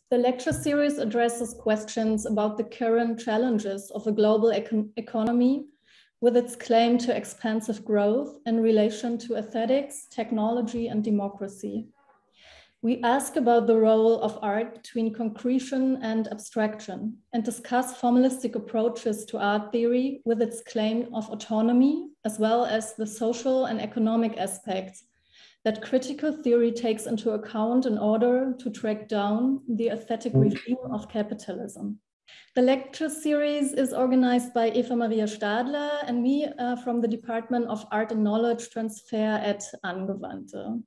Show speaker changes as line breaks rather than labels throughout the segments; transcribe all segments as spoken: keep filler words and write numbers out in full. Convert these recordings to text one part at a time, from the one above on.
The lecture series addresses questions about the current challenges of a global econ economy with its claim to expansive growth in relation to aesthetics, technology, and democracy. We ask about the role of art between concretion and abstraction and discuss formalistic approaches to art theory with its claim of autonomy, as well as the social and economic aspects that critical theory takes into account in order to track down the aesthetic regime of capitalism. The lecture series is organized by Eva Maria Stadler and me uh, from the Department of Art and Knowledge Transfer at Angewandte.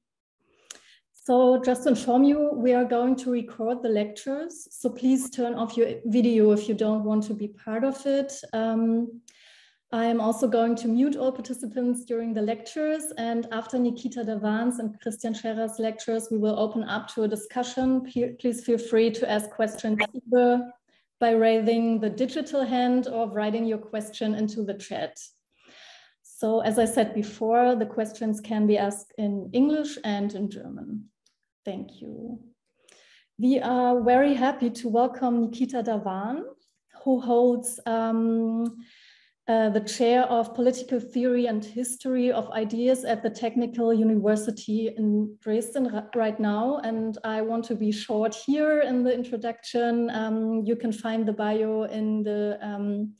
So just to inform you, we are going to record the lectures. So please turn off your video if you don't want to be part of it. Um, I am also going to mute all participants during the lectures, and after Nikita Davan's and Christian Scherer's lectures, we will open up to a discussion. Please feel free to ask questions either by raising the digital hand or writing your question into the chat. So as I said before, the questions can be asked in English and in German. Thank you. We are very happy to welcome Nikita Davan, who holds um, uh, the chair of Political Theory and History of Ideas at the Technical University in Dresden right now. And I want to be short here in the introduction. Um, you can find the bio in the um,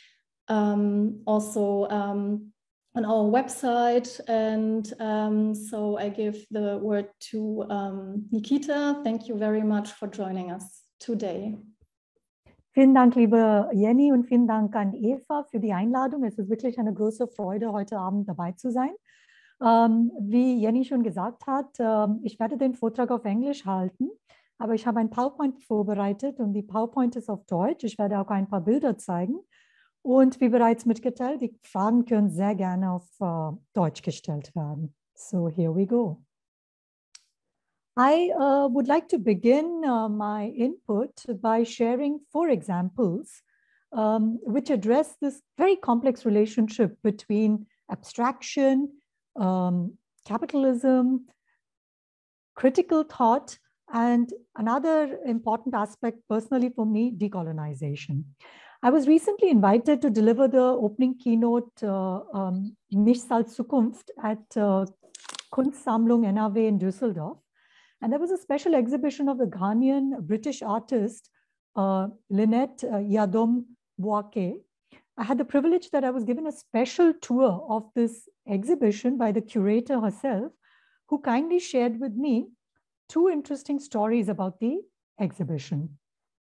um, also um, on our website. And um, so I give the word to um, Nikita. Thank you very much for joining us today.
Vielen Dank, liebe Jenny, und vielen Dank an Eva für die Einladung. Es ist wirklich eine große Freude, heute Abend dabei zu sein. Ähm, wie Jenny schon gesagt hat, ähm, ich werde den Vortrag auf Englisch halten, aber ich habe ein PowerPoint vorbereitet und die PowerPoint ist auf Deutsch. Ich werde auch ein paar Bilder zeigen. Und wie bereits mitgeteilt, die Fragen können sehr gerne auf uh, Deutsch gestellt werden. So here we go. I uh, would like to begin uh, my input by sharing four examples um, which address this very complex relationship between abstraction, um, capitalism, critical thought, and another important aspect personally for me, decolonization. I was recently invited to deliver the opening keynote uh, um, Nichts als Zukunft at uh, Kunstsammlung N R W in Düsseldorf. And there was a special exhibition of the Ghanaian British artist, uh, Lynette uh, Yadom Boake. I had the privilege that I was given a special tour of this exhibition by the curator herself, who kindly shared with me two interesting stories about the exhibition.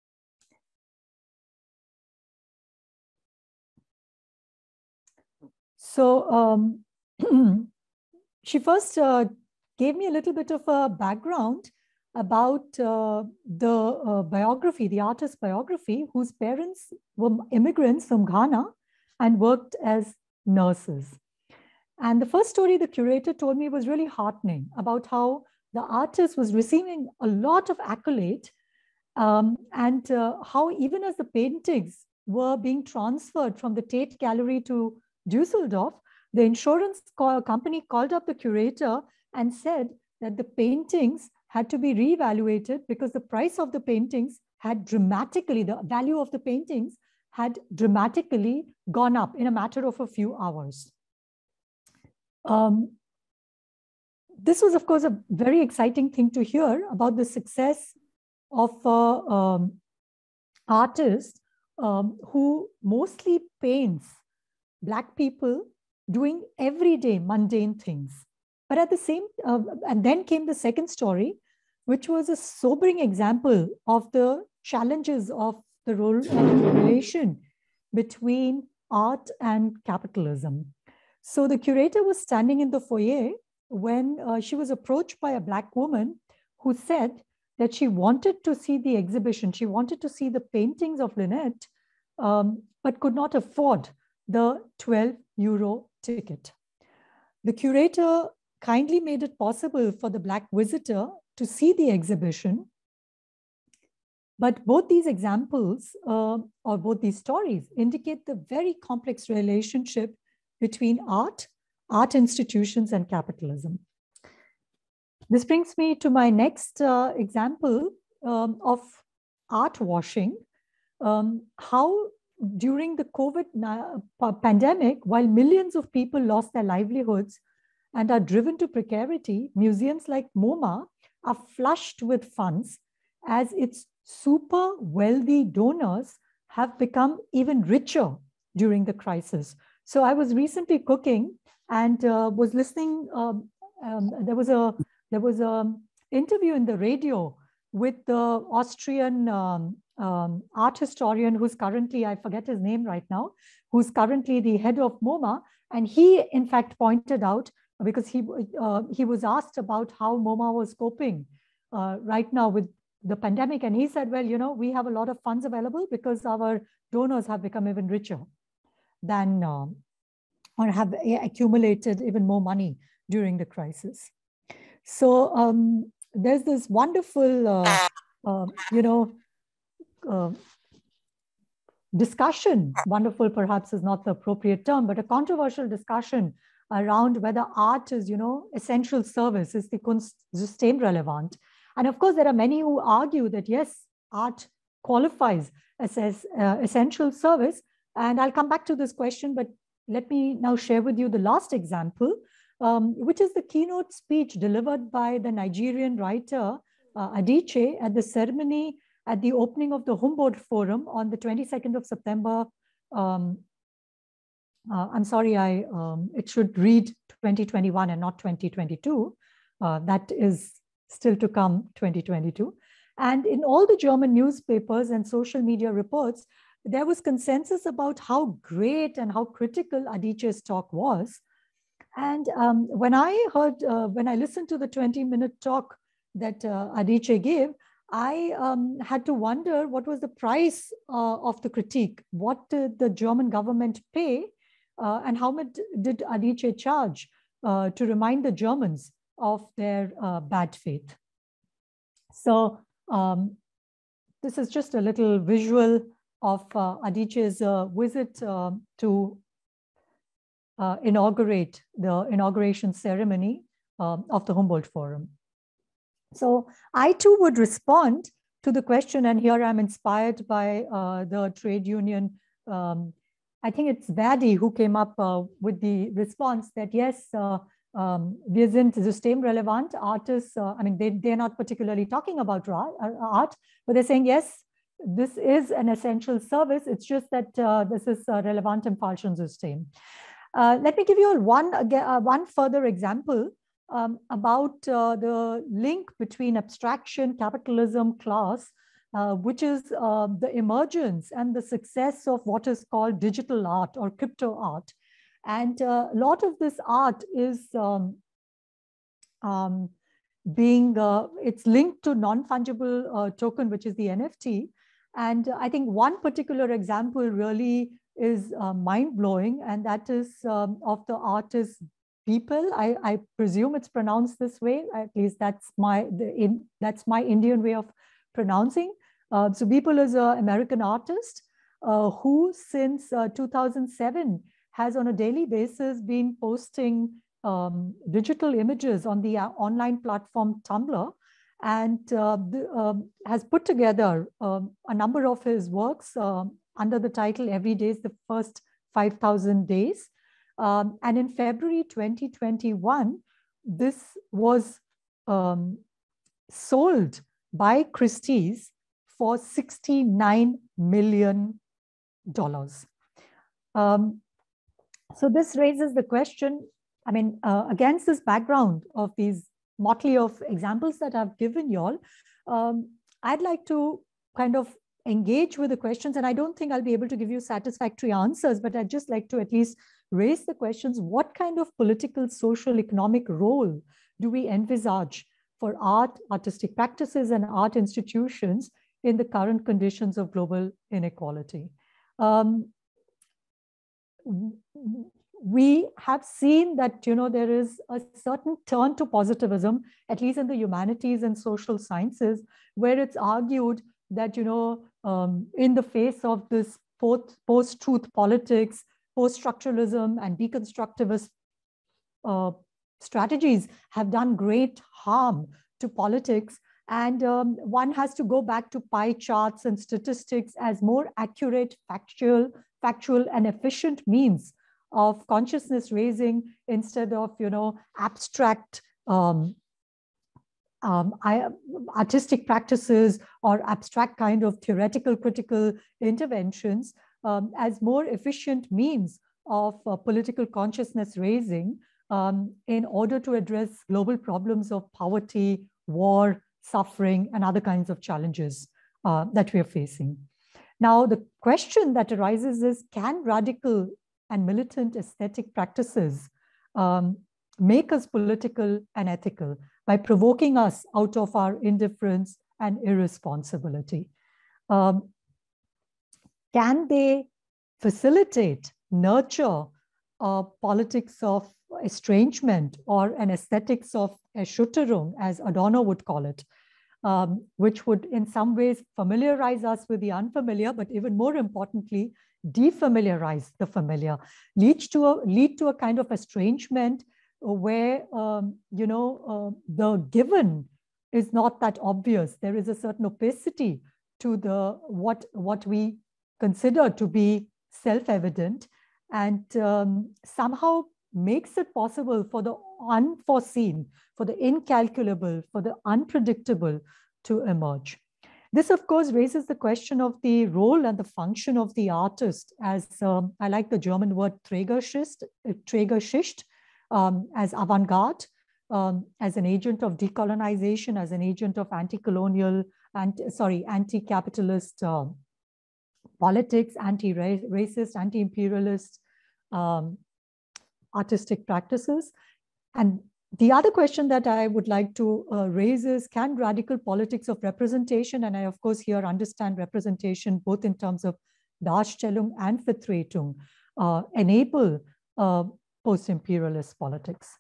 So um, she first uh, gave me a little bit of a background about uh, the uh, biography, the artist's biography, whose parents were immigrants from Ghana and worked as nurses. And the first story the curator told me was really heartening about how the artist was receiving a lot of accolade um, and uh, how even as the paintings were being transferred from the Tate Gallery to Düsseldorf, the insurance co company called up the curator and said that the paintings had to be reevaluated because the price of the paintings had dramatically, the value of the paintings had dramatically gone up in a matter of a few hours. Um, this was, of course, a very exciting thing to hear about the success of uh, um, artists um, who mostly paints Black people doing everyday mundane things. But at the same, uh, and then came the second story, which was a sobering example of the challenges of the role of the relation between art and capitalism. So the curator was standing in the foyer when uh, she was approached by a Black woman who said that she wanted to see the exhibition. She wanted to see the paintings of Lynette, um, but could not afford the twelve euro ticket. The curator kindly made it possible for the Black visitor to see the exhibition. But both these examples, uh, or both these stories, indicate the very complex relationship between art, art institutions, and capitalism. This brings me to my next uh, example, um, of art washing, um, how during the COVID pandemic, while millions of people lost their livelihoods and are driven to precarity, museums like MoMA are flushed with funds as its super wealthy donors have become even richer during the crisis. So I was recently cooking and uh, was listening. Um, um, there was a there was an interview in the radio with the Austrian um, um, art historian who's currently, I forget his name right now, who's currently the head of MoMA. And he, in fact, pointed out, because he, uh, he was asked about how MoMA was coping uh, right now with the pandemic. And he said, well, you know, we have a lot of funds available because our donors have become even richer than, uh, or have accumulated even more money during the crisis. So um, there's this wonderful, uh, uh, you know, uh, discussion, wonderful perhaps is not the appropriate term, but a controversial discussion around whether art is, you know, essential service, is the Kunst systemrelevant. And of course, there are many who argue that, yes, art qualifies as, as uh, essential service. And I'll come back to this question, but let me now share with you the last example, um, which is the keynote speech delivered by the Nigerian writer uh, Adichie at the ceremony at the opening of the Humboldt Forum on the twenty-second of September. Um, uh, I'm sorry, I um, it should read twenty twenty-one and not twenty twenty-two. Uh, that is still to come, twenty twenty-two. And in all the German newspapers and social media reports, there was consensus about how great and how critical Adichie's talk was. And um, when I heard, uh, when I listened to the twenty minute talk that uh, Adichie gave, I um, had to wonder what was the price uh, of the critique. What did the German government pay uh, and how much did Adichie charge uh, to remind the Germans of their uh, bad faith? So um, this is just a little visual of uh, Adichie's uh, visit uh, to uh, inaugurate the inauguration ceremony um, of the Humboldt Forum. So I too would respond to the question, and here I'm inspired by uh, the trade union. Um, I think it's Verdi who came up uh, with the response that yes, uh, um, wir sind systemrelevant artists. Uh, I mean, they, they're not particularly talking about art, but they're saying, yes, this is an essential service. It's just that uh, this is a relevant im falschen System. Uh, let me give you all one, uh, one further example um, about uh, the link between abstraction, capitalism, class, uh, which is uh, the emergence and the success of what is called digital art or crypto art. And uh, a lot of this art is um, um, being, uh, it's linked to non-fungible uh, token, which is the N F T. And I think one particular example really is uh, mind-blowing, and that is um, of the artist Beeple. I, I presume it's pronounced this way. At least that's my the in, that's my Indian way of pronouncing. Uh, so Beeple is an American artist uh, who, since uh, two thousand seven, has on a daily basis been posting um, digital images on the uh, online platform Tumblr, and uh, the, um, has put together um, a number of his works uh, under the title Every Day is the First five thousand Days. Um, and in February twenty twenty-one, this was um, sold by Christie's for sixty-nine million dollars. Um, so this raises the question, I mean, uh, against this background of these motley of examples that I've given you all, um, I'd like to kind of engage with the questions, and I don't think I'll be able to give you satisfactory answers, but I'd just like to at least raise the questions: what kind of political, social, economic role do we envisage for art, artistic practices, and art institutions in the current conditions of global inequality? Um, we have seen that, you know, there is a certain turn to positivism, at least in the humanities and social sciences, where it's argued that, you know, um, in the face of this post-truth politics, post-structuralism and deconstructivist uh, strategies have done great harm to politics. And um, one has to go back to pie charts and statistics as more accurate, factual, factual and efficient means of consciousness raising instead of, you know, abstract um, um, I, artistic practices or abstract kind of theoretical critical interventions um, as more efficient means of uh, political consciousness raising um, in order to address global problems of poverty, war, suffering, and other kinds of challenges uh, that we are facing. Now, the question that arises is, can radical and militant aesthetic practices um, make us political and ethical by provoking us out of our indifference and irresponsibility? Um, can they facilitate, nurture a politics of estrangement or an aesthetics of Erschütterung, as Adorno would call it, um, which would in some ways familiarize us with the unfamiliar, but even more importantly, defamiliarize the familiar, lead to a, lead to a kind of estrangement where, um, you know, uh, the given is not that obvious. There is a certain opacity to the what, what we consider to be self-evident, and um, somehow makes it possible for the unforeseen, for the incalculable, for the unpredictable to emerge. This, of course, raises the question of the role and the function of the artist as, um, I like the German word Trägerschicht, Trägerschicht um, as avant-garde, um, as an agent of decolonization, as an agent of anti-colonial, and sorry, anti-capitalist uh, politics, anti-racist, anti-imperialist um, artistic practices. And the other question that I would like to uh, raise is, can radical politics of representation, and I of course here understand representation both in terms of Darstellung and Vertretung, uh, enable uh, post-imperialist politics?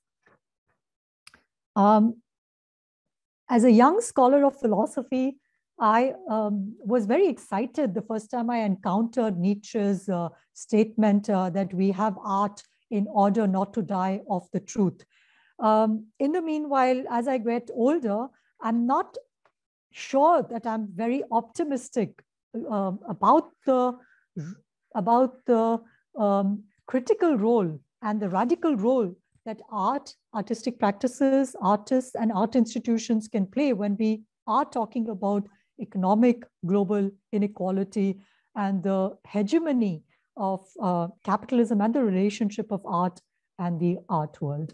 Um, as a young scholar of philosophy, I um, was very excited the first time I encountered Nietzsche's uh, statement uh, that we have art in order not to die of the truth. Um, in the meanwhile, as I get older, I'm not sure that I'm very optimistic uh, about the, about the um, critical role and the radical role that art, artistic practices, artists, and art institutions can play when we are talking about economic global inequality and the hegemony of uh, capitalism and the relationship of art and the art world.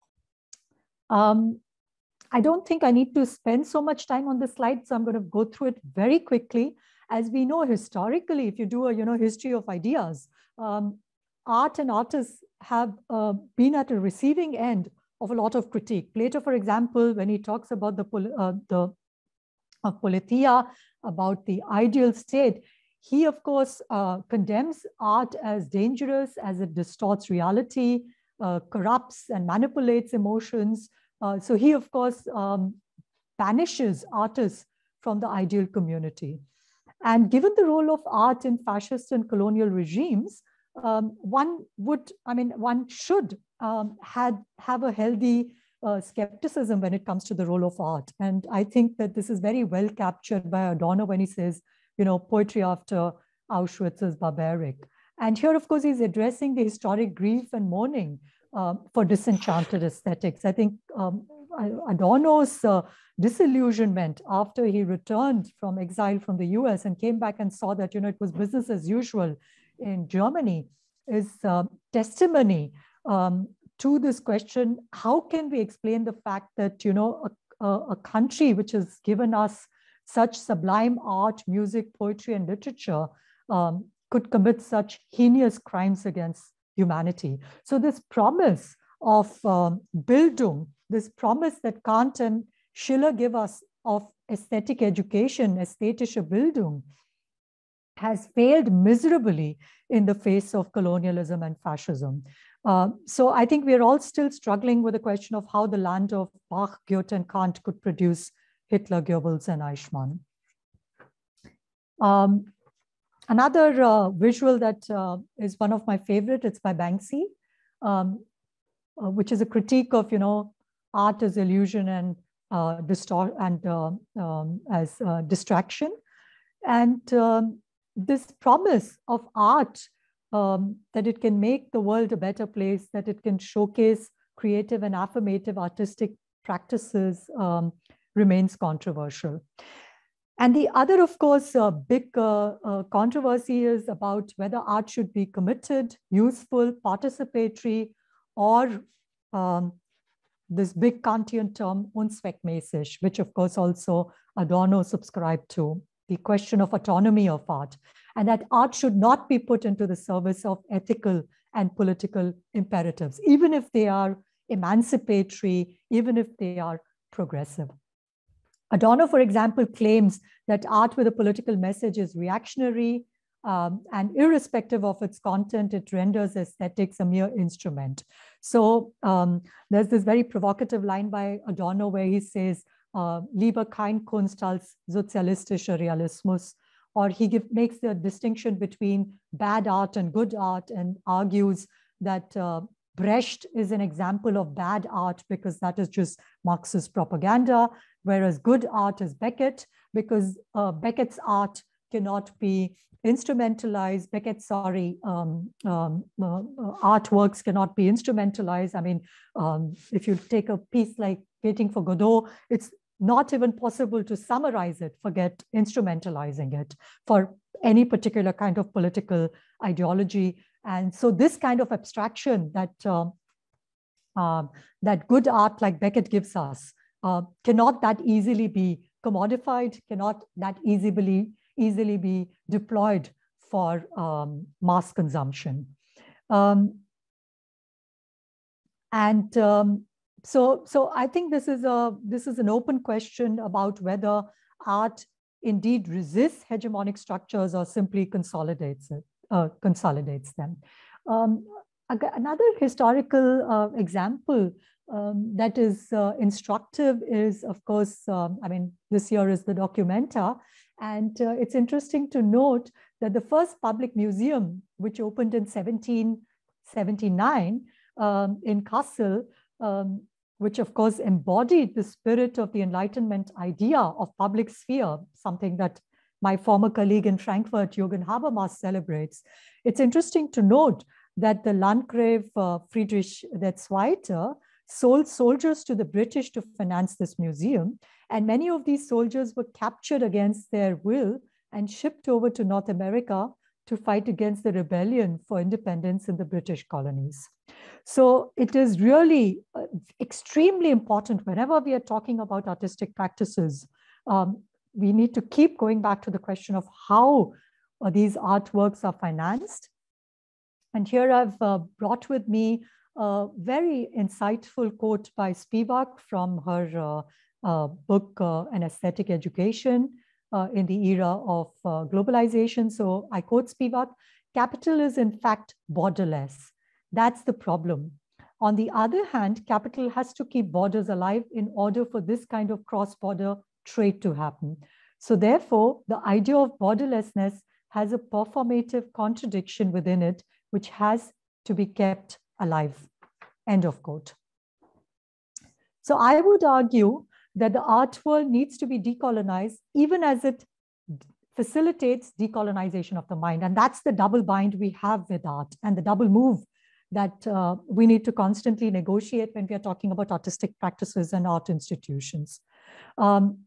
Um, I don't think I need to spend so much time on this slide, so I'm going to go through it very quickly. As we know historically, if you do a you know history of ideas, um, art and artists have uh, been at a receiving end of a lot of critique. Plato, for example, when he talks about the uh, the of Politeia, about the ideal state, he of course uh, condemns art as dangerous, as it distorts reality, uh, corrupts and manipulates emotions. Uh, so he of course um, banishes artists from the ideal community. And given the role of art in fascist and colonial regimes, um, one would, I mean, one should um, had, have a healthy uh, skepticism when it comes to the role of art. And I think that this is very well captured by Adorno when he says, you know, poetry after Auschwitz is barbaric. And here, of course, he's addressing the historic grief and mourning uh, for disenchanted aesthetics. I think um, Adorno's uh, disillusionment after he returned from exile from the U S and came back and saw that, you know, it was business as usual in Germany is uh, testimony um, to this question. How can we explain the fact that, you know, a, a, a country which has given us such sublime art, music, poetry, and literature um, could commit such heinous crimes against humanity? So this promise of um, Bildung, this promise that Kant and Schiller give us of aesthetic education, ästhetische Bildung, has failed miserably in the face of colonialism and fascism. Uh, so I think we're all still struggling with the question of how the land of Bach, Goethe, and Kant could produce Hitler, Goebbels, and Eichmann. Um, another uh, visual that uh, is one of my favorite, it's by Banksy, um, uh, which is a critique of, you know, art as illusion and uh, distort and uh, um, as uh, distraction. And um, this promise of art, um, that it can make the world a better place, that it can showcase creative and affirmative artistic practices, um, remains controversial. And the other, of course, uh, big uh, uh, controversy is about whether art should be committed, useful, participatory, or um, this big Kantian term, unzweckmäßig, which of course also Adorno subscribed to, the question of autonomy of art, and that art should not be put into the service of ethical and political imperatives, even if they are emancipatory, even if they are progressive. Adorno, for example, claims that art with a political message is reactionary, um, and irrespective of its content, it renders aesthetics a mere instrument. So um, there's this very provocative line by Adorno where he says, uh, lieber kein Kunst als sozialistischer Realismus, or he give, makes the distinction between bad art and good art and argues that uh, Brecht is an example of bad art because that is just Marxist propaganda, whereas good art is Beckett, because uh, Beckett's art cannot be instrumentalized. Beckett, sorry, um, um, uh, uh, artworks cannot be instrumentalized. I mean, um, if you take a piece like Waiting for Godot, it's not even possible to summarize it, forget instrumentalizing it for any particular kind of political ideology. And so this kind of abstraction that, uh, uh, that good art like Beckett gives us uh, cannot that easily be commodified, cannot that easily, easily be deployed for um, mass consumption. Um, and um, so, so I think this is, a, this is an open question about whether art indeed resists hegemonic structures or simply consolidates it. Uh, consolidates them. Um, another historical uh, example um, that is uh, instructive is, of course, um, I mean, this year is the Documenta, and uh, it's interesting to note that the first public museum, which opened in seventeen seventy-nine um, in Kassel, um, which of course embodied the spirit of the Enlightenment idea of public sphere, something that my former colleague in Frankfurt, Jürgen Habermas, celebrates. It's interesting to note that the Landgrave uh, Friedrich der Zweite sold soldiers to the British to finance this museum. And many of these soldiers were captured against their will and shipped over to North America to fight against the rebellion for independence in the British colonies. So it is really uh, extremely important whenever we are talking about artistic practices, um, we need to keep going back to the question of how uh, these artworks are financed. And here I've uh, brought with me a very insightful quote by Spivak from her uh, uh, book, uh, An Aesthetic Education uh, in the Era of uh, Globalization. So I quote Spivak, "Capital is in fact borderless. That's the problem. On the other hand, capital has to keep borders alive in order for this kind of cross-border trade to happen. So therefore, the idea of borderlessness has a performative contradiction within it, which has to be kept alive." End of quote. So I would argue that the art world needs to be decolonized, even as it facilitates decolonization of the mind. And that's the double bind we have with art, and the double move that uh, we need to constantly negotiate when we are talking about artistic practices and art institutions. Um,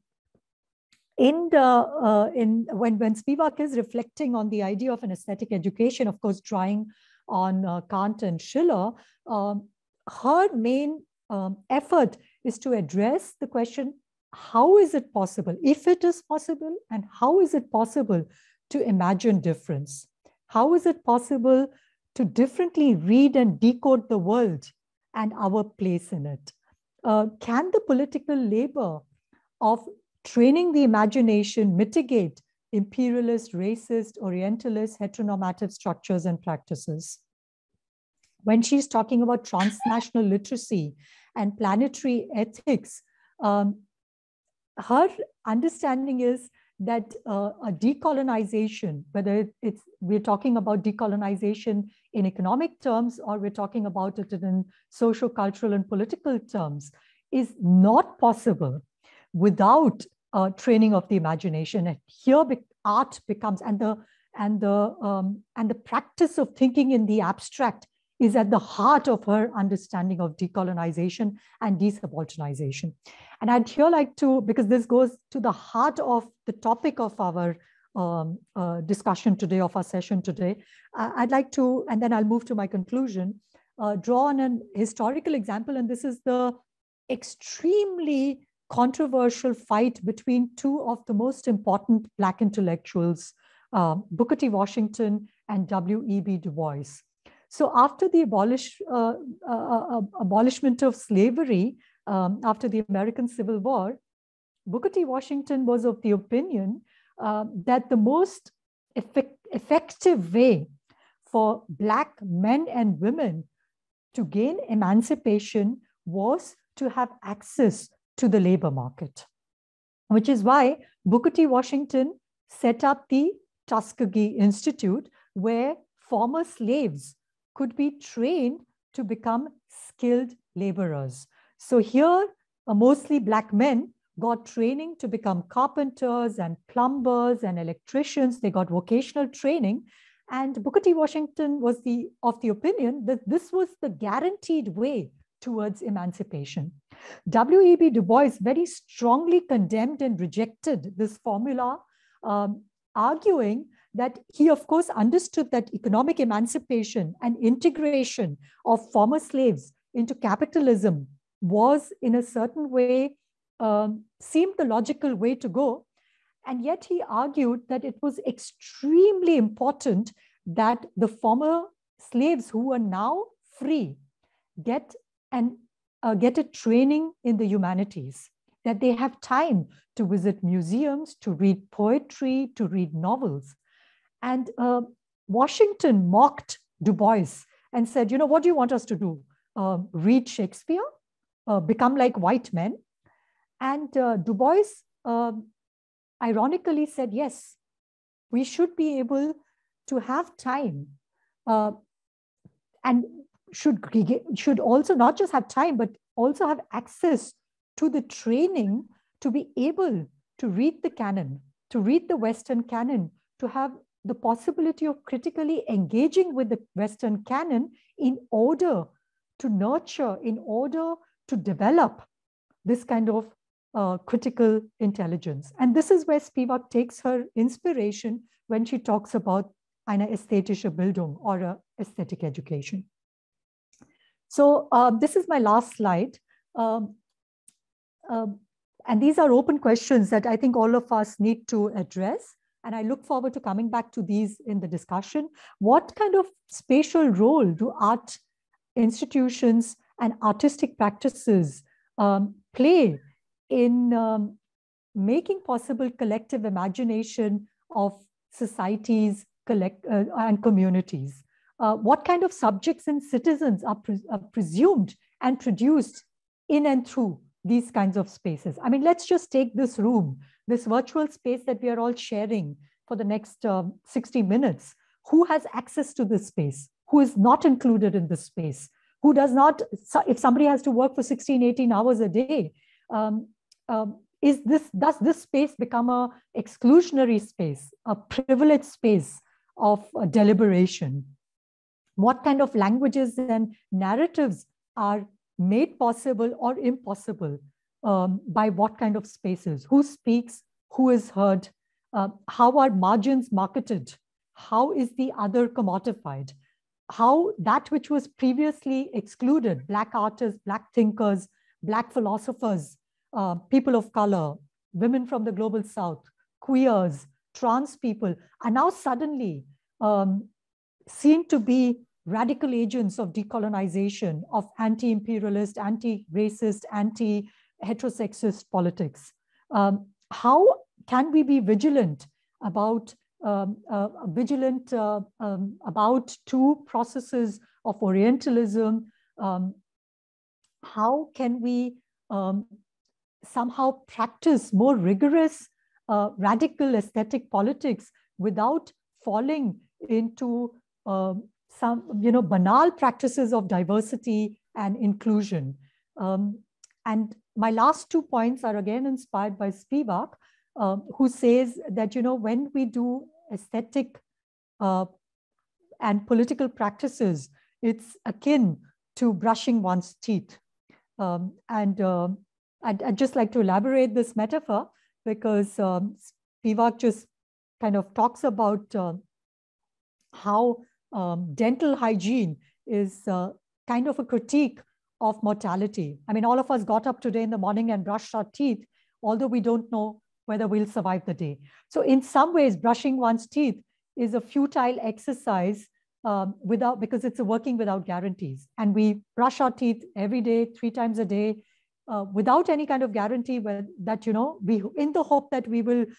In the uh, in when when Spivak is reflecting on the idea of an aesthetic education, of course, drawing on uh, Kant and Schiller, um, her main um, effort is to address the question: how is it possible, if it is possible, and how is it possible to imagine difference? How is it possible to differently read and decode the world and our place in it? Uh, can the political labor of training the imagination mitigate imperialist, racist, orientalist, heteronormative structures and practices? When she's talking about transnational literacy and planetary ethics, um, her understanding is that uh, a decolonization, whether it's we're talking about decolonization in economic terms or we're talking about it in social, cultural, and political terms, is not possible without uh, training of the imagination. And here be art becomes, and the, and, the, um, and the practice of thinking in the abstract is at the heart of her understanding of decolonization and desubalternization. And I'd here like to, because this goes to the heart of the topic of our um, uh, discussion today, of our session today, uh, I'd like to, and then I'll move to my conclusion, uh, draw on an historical example. And this is the extremely controversial fight between two of the most important Black intellectuals, uh, Booker T. Washington and W E B Du Bois. So after the abolish, uh, uh, uh, abolishment of slavery, um, after the American Civil War, Booker T. Washington was of the opinion uh, that the most effect effective way for Black men and women to gain emancipation was to have access to the labor market, which is why Booker T. Washington set up the Tuskegee Institute, where former slaves could be trained to become skilled laborers. So here, uh, mostly Black men got training to become carpenters and plumbers and electricians. They got vocational training. And Booker T. Washington was the, of the opinion that this was the guaranteed way towards emancipation. W E B Du Bois very strongly condemned and rejected this formula, um, arguing that he, of course, understood that economic emancipation and integration of former slaves into capitalism was, in a certain way, um, seemed the logical way to go. And yet he argued that it was extremely important that the former slaves who are now free get, an, uh, get a training in the humanities, that they have time to visit museums, to read poetry, to read novels. And uh, Washington mocked Du Bois and said, you know, what do you want us to do? Uh, read Shakespeare? Uh, become like white men? And uh, Du Bois uh, ironically said, yes, we should be able to have time uh, and should, should also not just have time, but also have access to the training to be able to read the canon, to read the Western canon, to have the possibility of critically engaging with the Western canon in order to nurture, in order to develop this kind of uh, critical intelligence. And this is where Spivak takes her inspiration when she talks about eine ästhetische Bildung, or a aesthetic education. So uh, this is my last slide. Um, uh, and these are open questions that I think all of us need to address. And I look forward to coming back to these in the discussion. What kind of spatial role do art institutions and artistic practices um, play in um, making possible collective imagination of societies collect, uh, and communities? Uh, what kind of subjects and citizens are, pre are presumed and produced in and through these kinds of spaces? I mean, let's just take this room, this virtual space that we are all sharing for the next um, sixty minutes. Who has access to this space? Who is not included in this space? Who does not, if somebody has to work for sixteen, eighteen hours a day, um, um, is this, does this space become a exclusionary space, a privileged space of uh, deliberation? What kind of languages and narratives are made possible or impossible um, by what kind of spaces? Who speaks? Who is heard? Uh, how are margins marketed? How is the other commodified? How that which was previously excluded, Black artists, Black thinkers, Black philosophers, uh, people of color, women from the global South, queers, trans people, are now suddenly um, seen to be radical agents of decolonization, of anti-imperialist, anti-racist, anti-heterosexist politics. Um, how can we be vigilant about um, uh, vigilant uh, um, about two processes of Orientalism? Um, how can we um, somehow practice more rigorous, uh, radical aesthetic politics without falling into uh, some, you know, banal practices of diversity and inclusion? Um, And my last two points are again inspired by Spivak, uh, who says that, you know, when we do aesthetic uh, and political practices, it's akin to brushing one's teeth. Um, and uh, I'd, I'd just like to elaborate this metaphor because um, Spivak just kind of talks about uh, how um, dental hygiene is uh, kind of a critique of mortality. I mean, all of us got up today in the morning and brushed our teeth, although we don't know whether we'll survive the day. So in some ways, brushing one's teeth is a futile exercise um, without, because it's a working without guarantees. And we brush our teeth every day, three times a day, uh, without any kind of guarantee where, that, you know, we, in the hope that we will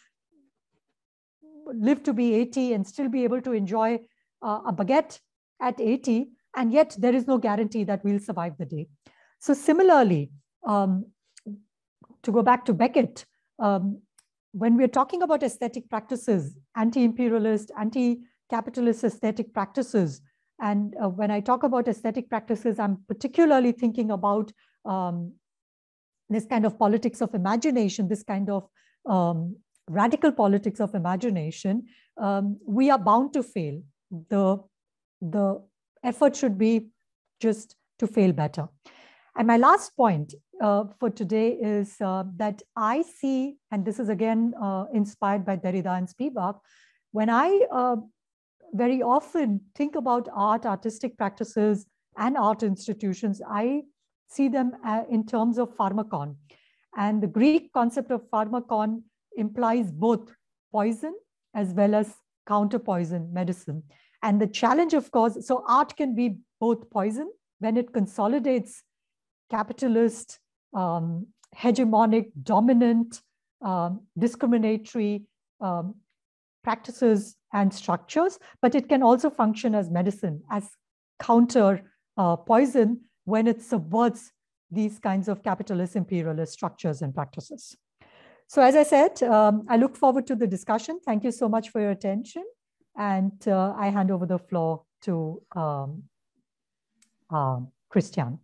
live to be eighty and still be able to enjoy uh, a baguette at eighty, and yet there is no guarantee that we'll survive the day. So similarly, um, to go back to Beckett, um, when we're talking about aesthetic practices, anti-imperialist, anti-capitalist aesthetic practices, and uh, when I talk about aesthetic practices, I'm particularly thinking about um, this kind of politics of imagination, this kind of um, radical politics of imagination, um, we are bound to fail. The, the effort should be just to fail better. And my last point uh, for today is uh, that I see, and this is again uh, inspired by Derrida and Spivak, when I uh, very often think about art, artistic practices, and art institutions, I see them uh, in terms of pharmakon. And the Greek concept of pharmakon implies both poison as well as counter-poison medicine. And the challenge, of course, so art can be both poison when it consolidates capitalist, um, hegemonic, dominant, um, discriminatory um, practices and structures, but it can also function as medicine, as counter uh, poison when it subverts these kinds of capitalist imperialist structures and practices. So as I said, um, I look forward to the discussion. Thank you so much for your attention. And uh, I hand over the floor to um, uh, Christian.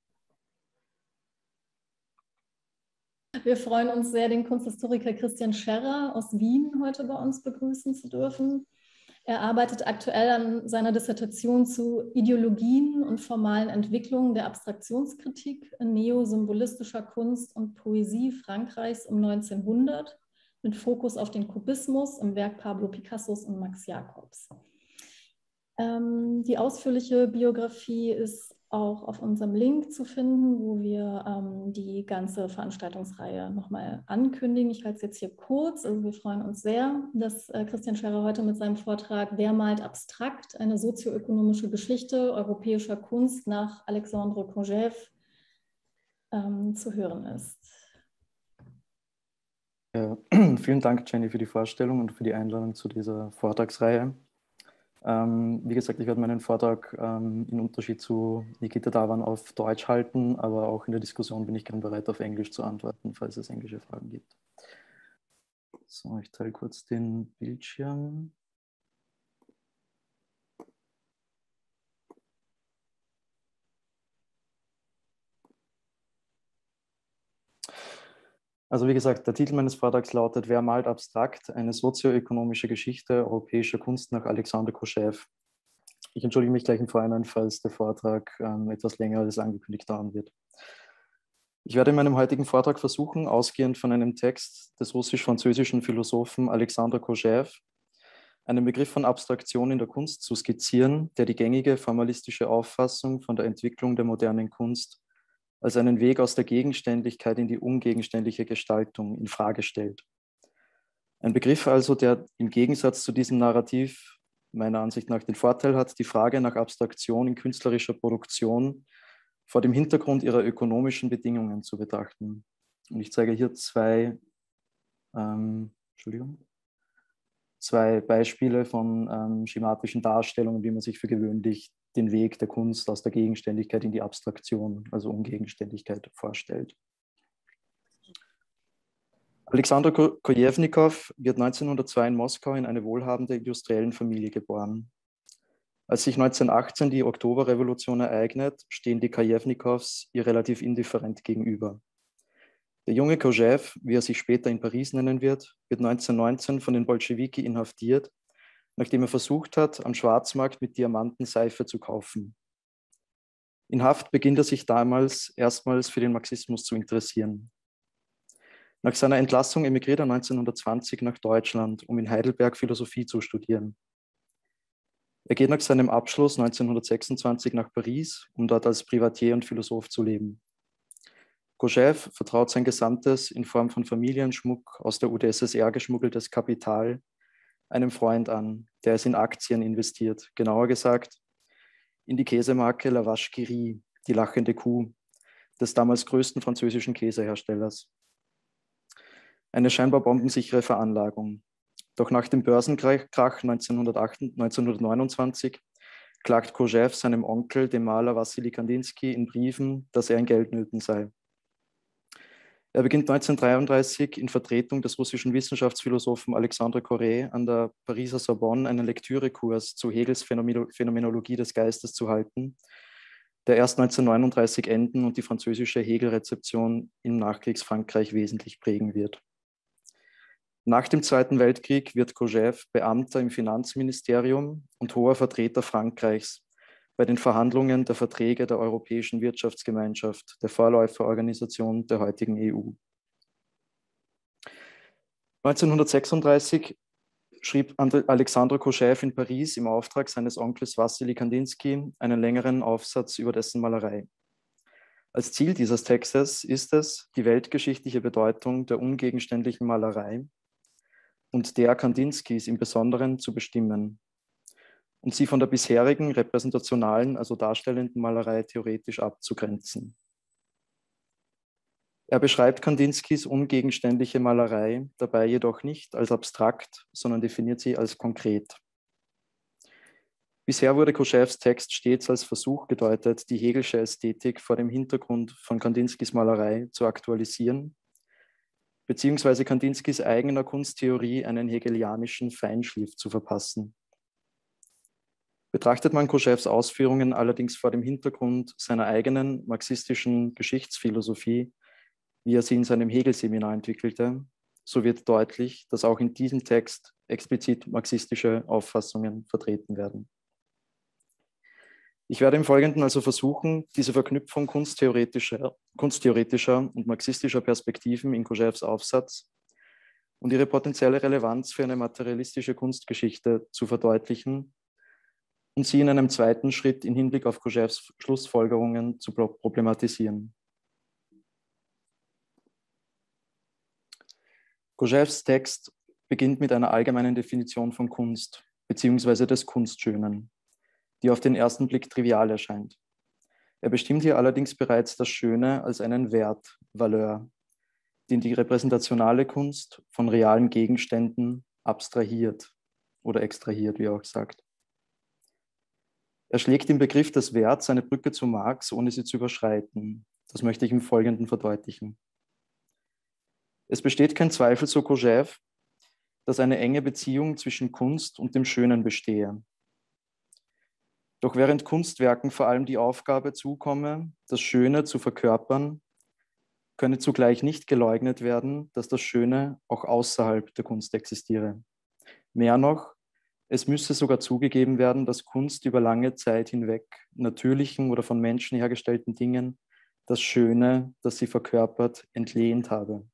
Wir freuen uns sehr, den Kunsthistoriker Christian Scherrer aus Wien heute bei uns begrüßen zu dürfen. Er arbeitet aktuell an seiner Dissertation zu Ideologien und formalen Entwicklungen der Abstraktionskritik in neosymbolistischer Kunst und Poesie Frankreichs um neunzehnhundert mit Fokus auf den Kubismus im Werk Pablo Picassos und Max Jacobs. Ähm, die ausführliche Biografie ist auch auf unserem Link zu finden, wo wir ähm, die ganze Veranstaltungsreihe nochmal ankündigen. Ich halte es jetzt hier kurz. Also wir freuen uns sehr, dass äh, Christian Scherrer heute mit seinem Vortrag Wer malt abstrakt? Eine sozioökonomische Geschichte europäischer Kunst nach Alexandre Kojève ähm, zu hören ist.
Ja, vielen Dank, Jenny, für die Vorstellung und für die Einladung zu dieser Vortragsreihe. Ähm, wie gesagt, ich werde meinen Vortrag ähm, in Unterschied zu Nikita Dhawan auf Deutsch halten, aber auch in der Diskussion bin ich gern bereit, auf Englisch zu antworten, falls es englische Fragen gibt. So, ich teile kurz den Bildschirm. Also wie gesagt, der Titel meines Vortrags lautet Wer malt abstrakt? Eine sozioökonomische Geschichte europäischer Kunst nach Alexandre Kojève. Ich entschuldige mich gleich im Vorhinein, falls der Vortrag ähm, etwas länger als angekündigt dauern wird. Ich werde in meinem heutigen Vortrag versuchen, ausgehend von einem Text des russisch-französischen Philosophen Alexandre Kojève, einen Begriff von Abstraktion in der Kunst zu skizzieren, der die gängige formalistische Auffassung von der Entwicklung der modernen Kunst als einen Weg aus der Gegenständlichkeit in die ungegenständliche Gestaltung in Frage stellt. Ein Begriff also, der im Gegensatz zu diesem Narrativ meiner Ansicht nach den Vorteil hat, die Frage nach Abstraktion in künstlerischer Produktion vor dem Hintergrund ihrer ökonomischen Bedingungen zu betrachten. Und ich zeige hier zwei, ähm, Entschuldigung, zwei Beispiele von ähm, schematischen Darstellungen, wie man sich für gewöhnlich den Weg der Kunst aus der Gegenständigkeit in die Abstraktion, also Ungegenständigkeit, vorstellt. Alexander Kojewnikov wird neunzehnhundertzwei in Moskau in eine wohlhabende Industriellenfamilie geboren. Als sich neunzehnhundertachtzehn die Oktoberrevolution ereignet, stehen die Kojewnikows ihr relativ indifferent gegenüber. Der junge Kojève, wie er sich später in Paris nennen wird, wird neunzehnhundertneunzehn von den Bolschewiki inhaftiert, nachdem er versucht hat, am Schwarzmarkt mit Diamanten Seife zu kaufen. In Haft beginnt er sich damals erstmals für den Marxismus zu interessieren. Nach seiner Entlassung emigriert er neunzehnhundertzwanzig nach Deutschland, um in Heidelberg Philosophie zu studieren. Er geht nach seinem Abschluss neunzehnhundertsechsundzwanzig nach Paris, um dort als Privatier und Philosoph zu leben. Kojève vertraut sein gesamtes, in Form von Familienschmuck aus der U d S S R geschmuggeltes Kapital einem Freund an, der es in Aktien investiert, genauer gesagt in die Käsemarke La Vache qui rit, die lachende Kuh, des damals größten französischen Käseherstellers. Eine scheinbar bombensichere Veranlagung. Doch nach dem Börsenkrach neunzehnhundertneunundzwanzig klagt Kojève seinem Onkel, dem Maler Wassily Kandinsky, in Briefen, dass er in Geldnöten sei. Er beginnt neunzehnhundertdreiunddreißig in Vertretung des russischen Wissenschaftsphilosophen Alexandre Corret an der Pariser Sorbonne einen Lektürekurs zu Hegels Phänomenologie des Geistes zu halten, der erst neunzehnhundertneununddreißig enden und die französische Hegel-Rezeption im Nachkriegsfrankreich wesentlich prägen wird. Nach dem Zweiten Weltkrieg wird Kojève Beamter im Finanzministerium und hoher Vertreter Frankreichs bei den Verhandlungen der Verträge der Europäischen Wirtschaftsgemeinschaft, der Vorläuferorganisation der heutigen E U. neunzehnhundertsechsunddreißig schrieb Alexandre Kojève in Paris im Auftrag seines Onkels Wassily Kandinsky einen längeren Aufsatz über dessen Malerei. Als Ziel dieses Textes ist es, die weltgeschichtliche Bedeutung der ungegenständlichen Malerei und der Kandinskys im Besonderen zu bestimmen und sie von der bisherigen repräsentationalen, also darstellenden Malerei theoretisch abzugrenzen. Er beschreibt Kandinskys ungegenständliche Malerei dabei jedoch nicht als abstrakt, sondern definiert sie als konkret. Bisher wurde Kojèves Text stets als Versuch gedeutet, die Hegelsche Ästhetik vor dem Hintergrund von Kandinskys Malerei zu aktualisieren, beziehungsweise Kandinskys eigener Kunsttheorie einen hegelianischen Feinschliff zu verpassen. Betrachtet man Kojèves Ausführungen allerdings vor dem Hintergrund seiner eigenen marxistischen Geschichtsphilosophie, wie er sie in seinem Hegel-Seminar entwickelte, so wird deutlich, dass auch in diesem Text explizit marxistische Auffassungen vertreten werden. Ich werde im Folgenden also versuchen, diese Verknüpfung kunsttheoretischer, kunsttheoretischer und marxistischer Perspektiven in Kojèves Aufsatz und ihre potenzielle Relevanz für eine materialistische Kunstgeschichte zu verdeutlichen und sie in einem zweiten Schritt im Hinblick auf Kojèves Schlussfolgerungen zu problematisieren. Kojèves Text beginnt mit einer allgemeinen Definition von Kunst bzw. des Kunstschönen, die auf den ersten Blick trivial erscheint. Er bestimmt hier allerdings bereits das Schöne als einen Wert, Valeur, den die repräsentationale Kunst von realen Gegenständen abstrahiert oder extrahiert, wie er auch sagt. Er schlägt im Begriff des Werts eine Brücke zu Marx, ohne sie zu überschreiten. Das möchte ich im Folgenden verdeutlichen. Es besteht kein Zweifel, so Kojève, dass eine enge Beziehung zwischen Kunst und dem Schönen bestehe. Doch während Kunstwerken vor allem die Aufgabe zukomme, das Schöne zu verkörpern, könne zugleich nicht geleugnet werden, dass das Schöne auch außerhalb der Kunst existiere. Mehr noch, es müsse sogar zugegeben werden, dass Kunst über lange Zeit hinweg natürlichen oder von Menschen hergestellten Dingen das Schöne, das sie verkörpert, entlehnt habe.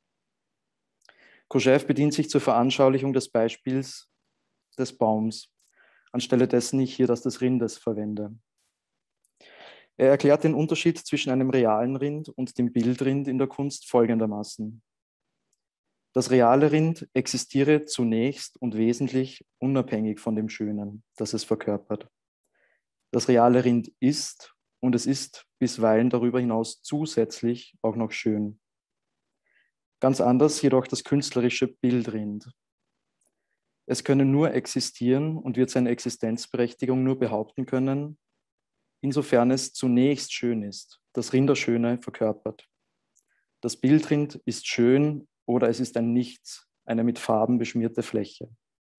Kojève bedient sich zur Veranschaulichung des Beispiels des Baums, anstelle dessen ich hier das des Rindes verwende. Er erklärt den Unterschied zwischen einem realen Rind und dem Bildrind in der Kunst folgendermaßen. Das reale Rind existiere zunächst und wesentlich unabhängig von dem Schönen, das es verkörpert. Das reale Rind ist und es ist bisweilen darüber hinaus zusätzlich auch noch schön. Ganz anders jedoch das künstlerische Bildrind. Es könne nur existieren und wird seine Existenzberechtigung nur behaupten können, insofern es zunächst schön ist, das Rinderschöne verkörpert. Das Bildrind ist schön oder es ist ein Nichts, eine mit Farben beschmierte Fläche.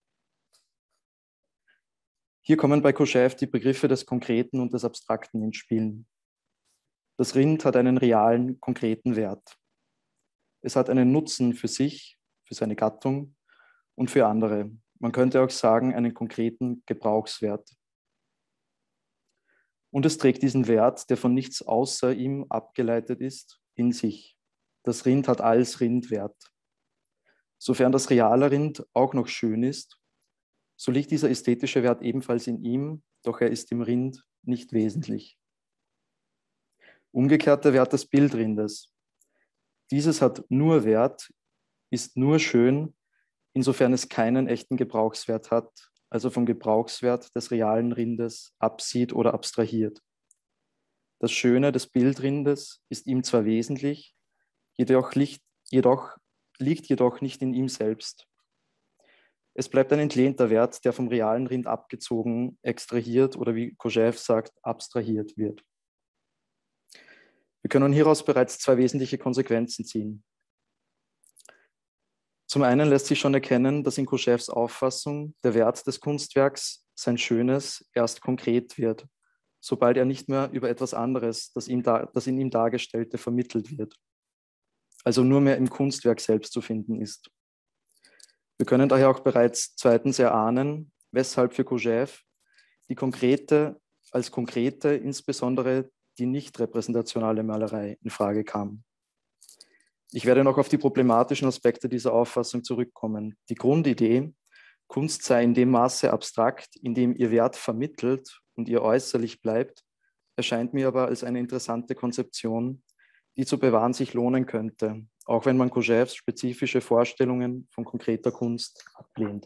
Hier kommen bei Kojève die Begriffe des Konkreten und des Abstrakten ins Spiel. Das Rind hat einen realen, konkreten Wert. Es hat einen Nutzen für sich, für seine Gattung und für andere. Man könnte auch sagen, einen konkreten Gebrauchswert. Und es trägt diesen Wert, der von nichts außer ihm abgeleitet ist, in sich. Das Rind hat als Rind Wert. Sofern das reale Rind auch noch schön ist, so liegt dieser ästhetische Wert ebenfalls in ihm, doch er ist im Rind nicht wesentlich. Umgekehrt der Wert des Bildrindes. Dieses hat nur Wert, ist nur schön, insofern es keinen echten Gebrauchswert hat, also vom Gebrauchswert des realen Rindes absieht oder abstrahiert. Das Schöne des Bildrindes ist ihm zwar wesentlich, jedoch liegt, jedoch, liegt jedoch nicht in ihm selbst. Es bleibt ein entlehnter Wert, der vom realen Rind abgezogen, extrahiert oder wie Kojève sagt, abstrahiert wird. Wir können hieraus bereits zwei wesentliche Konsequenzen ziehen. Zum einen lässt sich schon erkennen, dass in Kojèves Auffassung der Wert des Kunstwerks, sein Schönes, erst konkret wird, sobald er nicht mehr über etwas anderes, das, ihm da, das in ihm Dargestellte, vermittelt wird. Also nur mehr im Kunstwerk selbst zu finden ist. Wir können daher auch bereits zweitens erahnen, weshalb für Kojève die konkrete, als konkrete, insbesondere die nicht repräsentationale Malerei in Frage kam. Ich werde noch auf die problematischen Aspekte dieser Auffassung zurückkommen. Die Grundidee, Kunst sei in dem Maße abstrakt, in dem ihr Wert vermittelt und ihr äußerlich bleibt, erscheint mir aber als eine interessante Konzeption, die zu bewahren sich lohnen könnte, auch wenn man Kojèves spezifische Vorstellungen von konkreter Kunst ablehnt.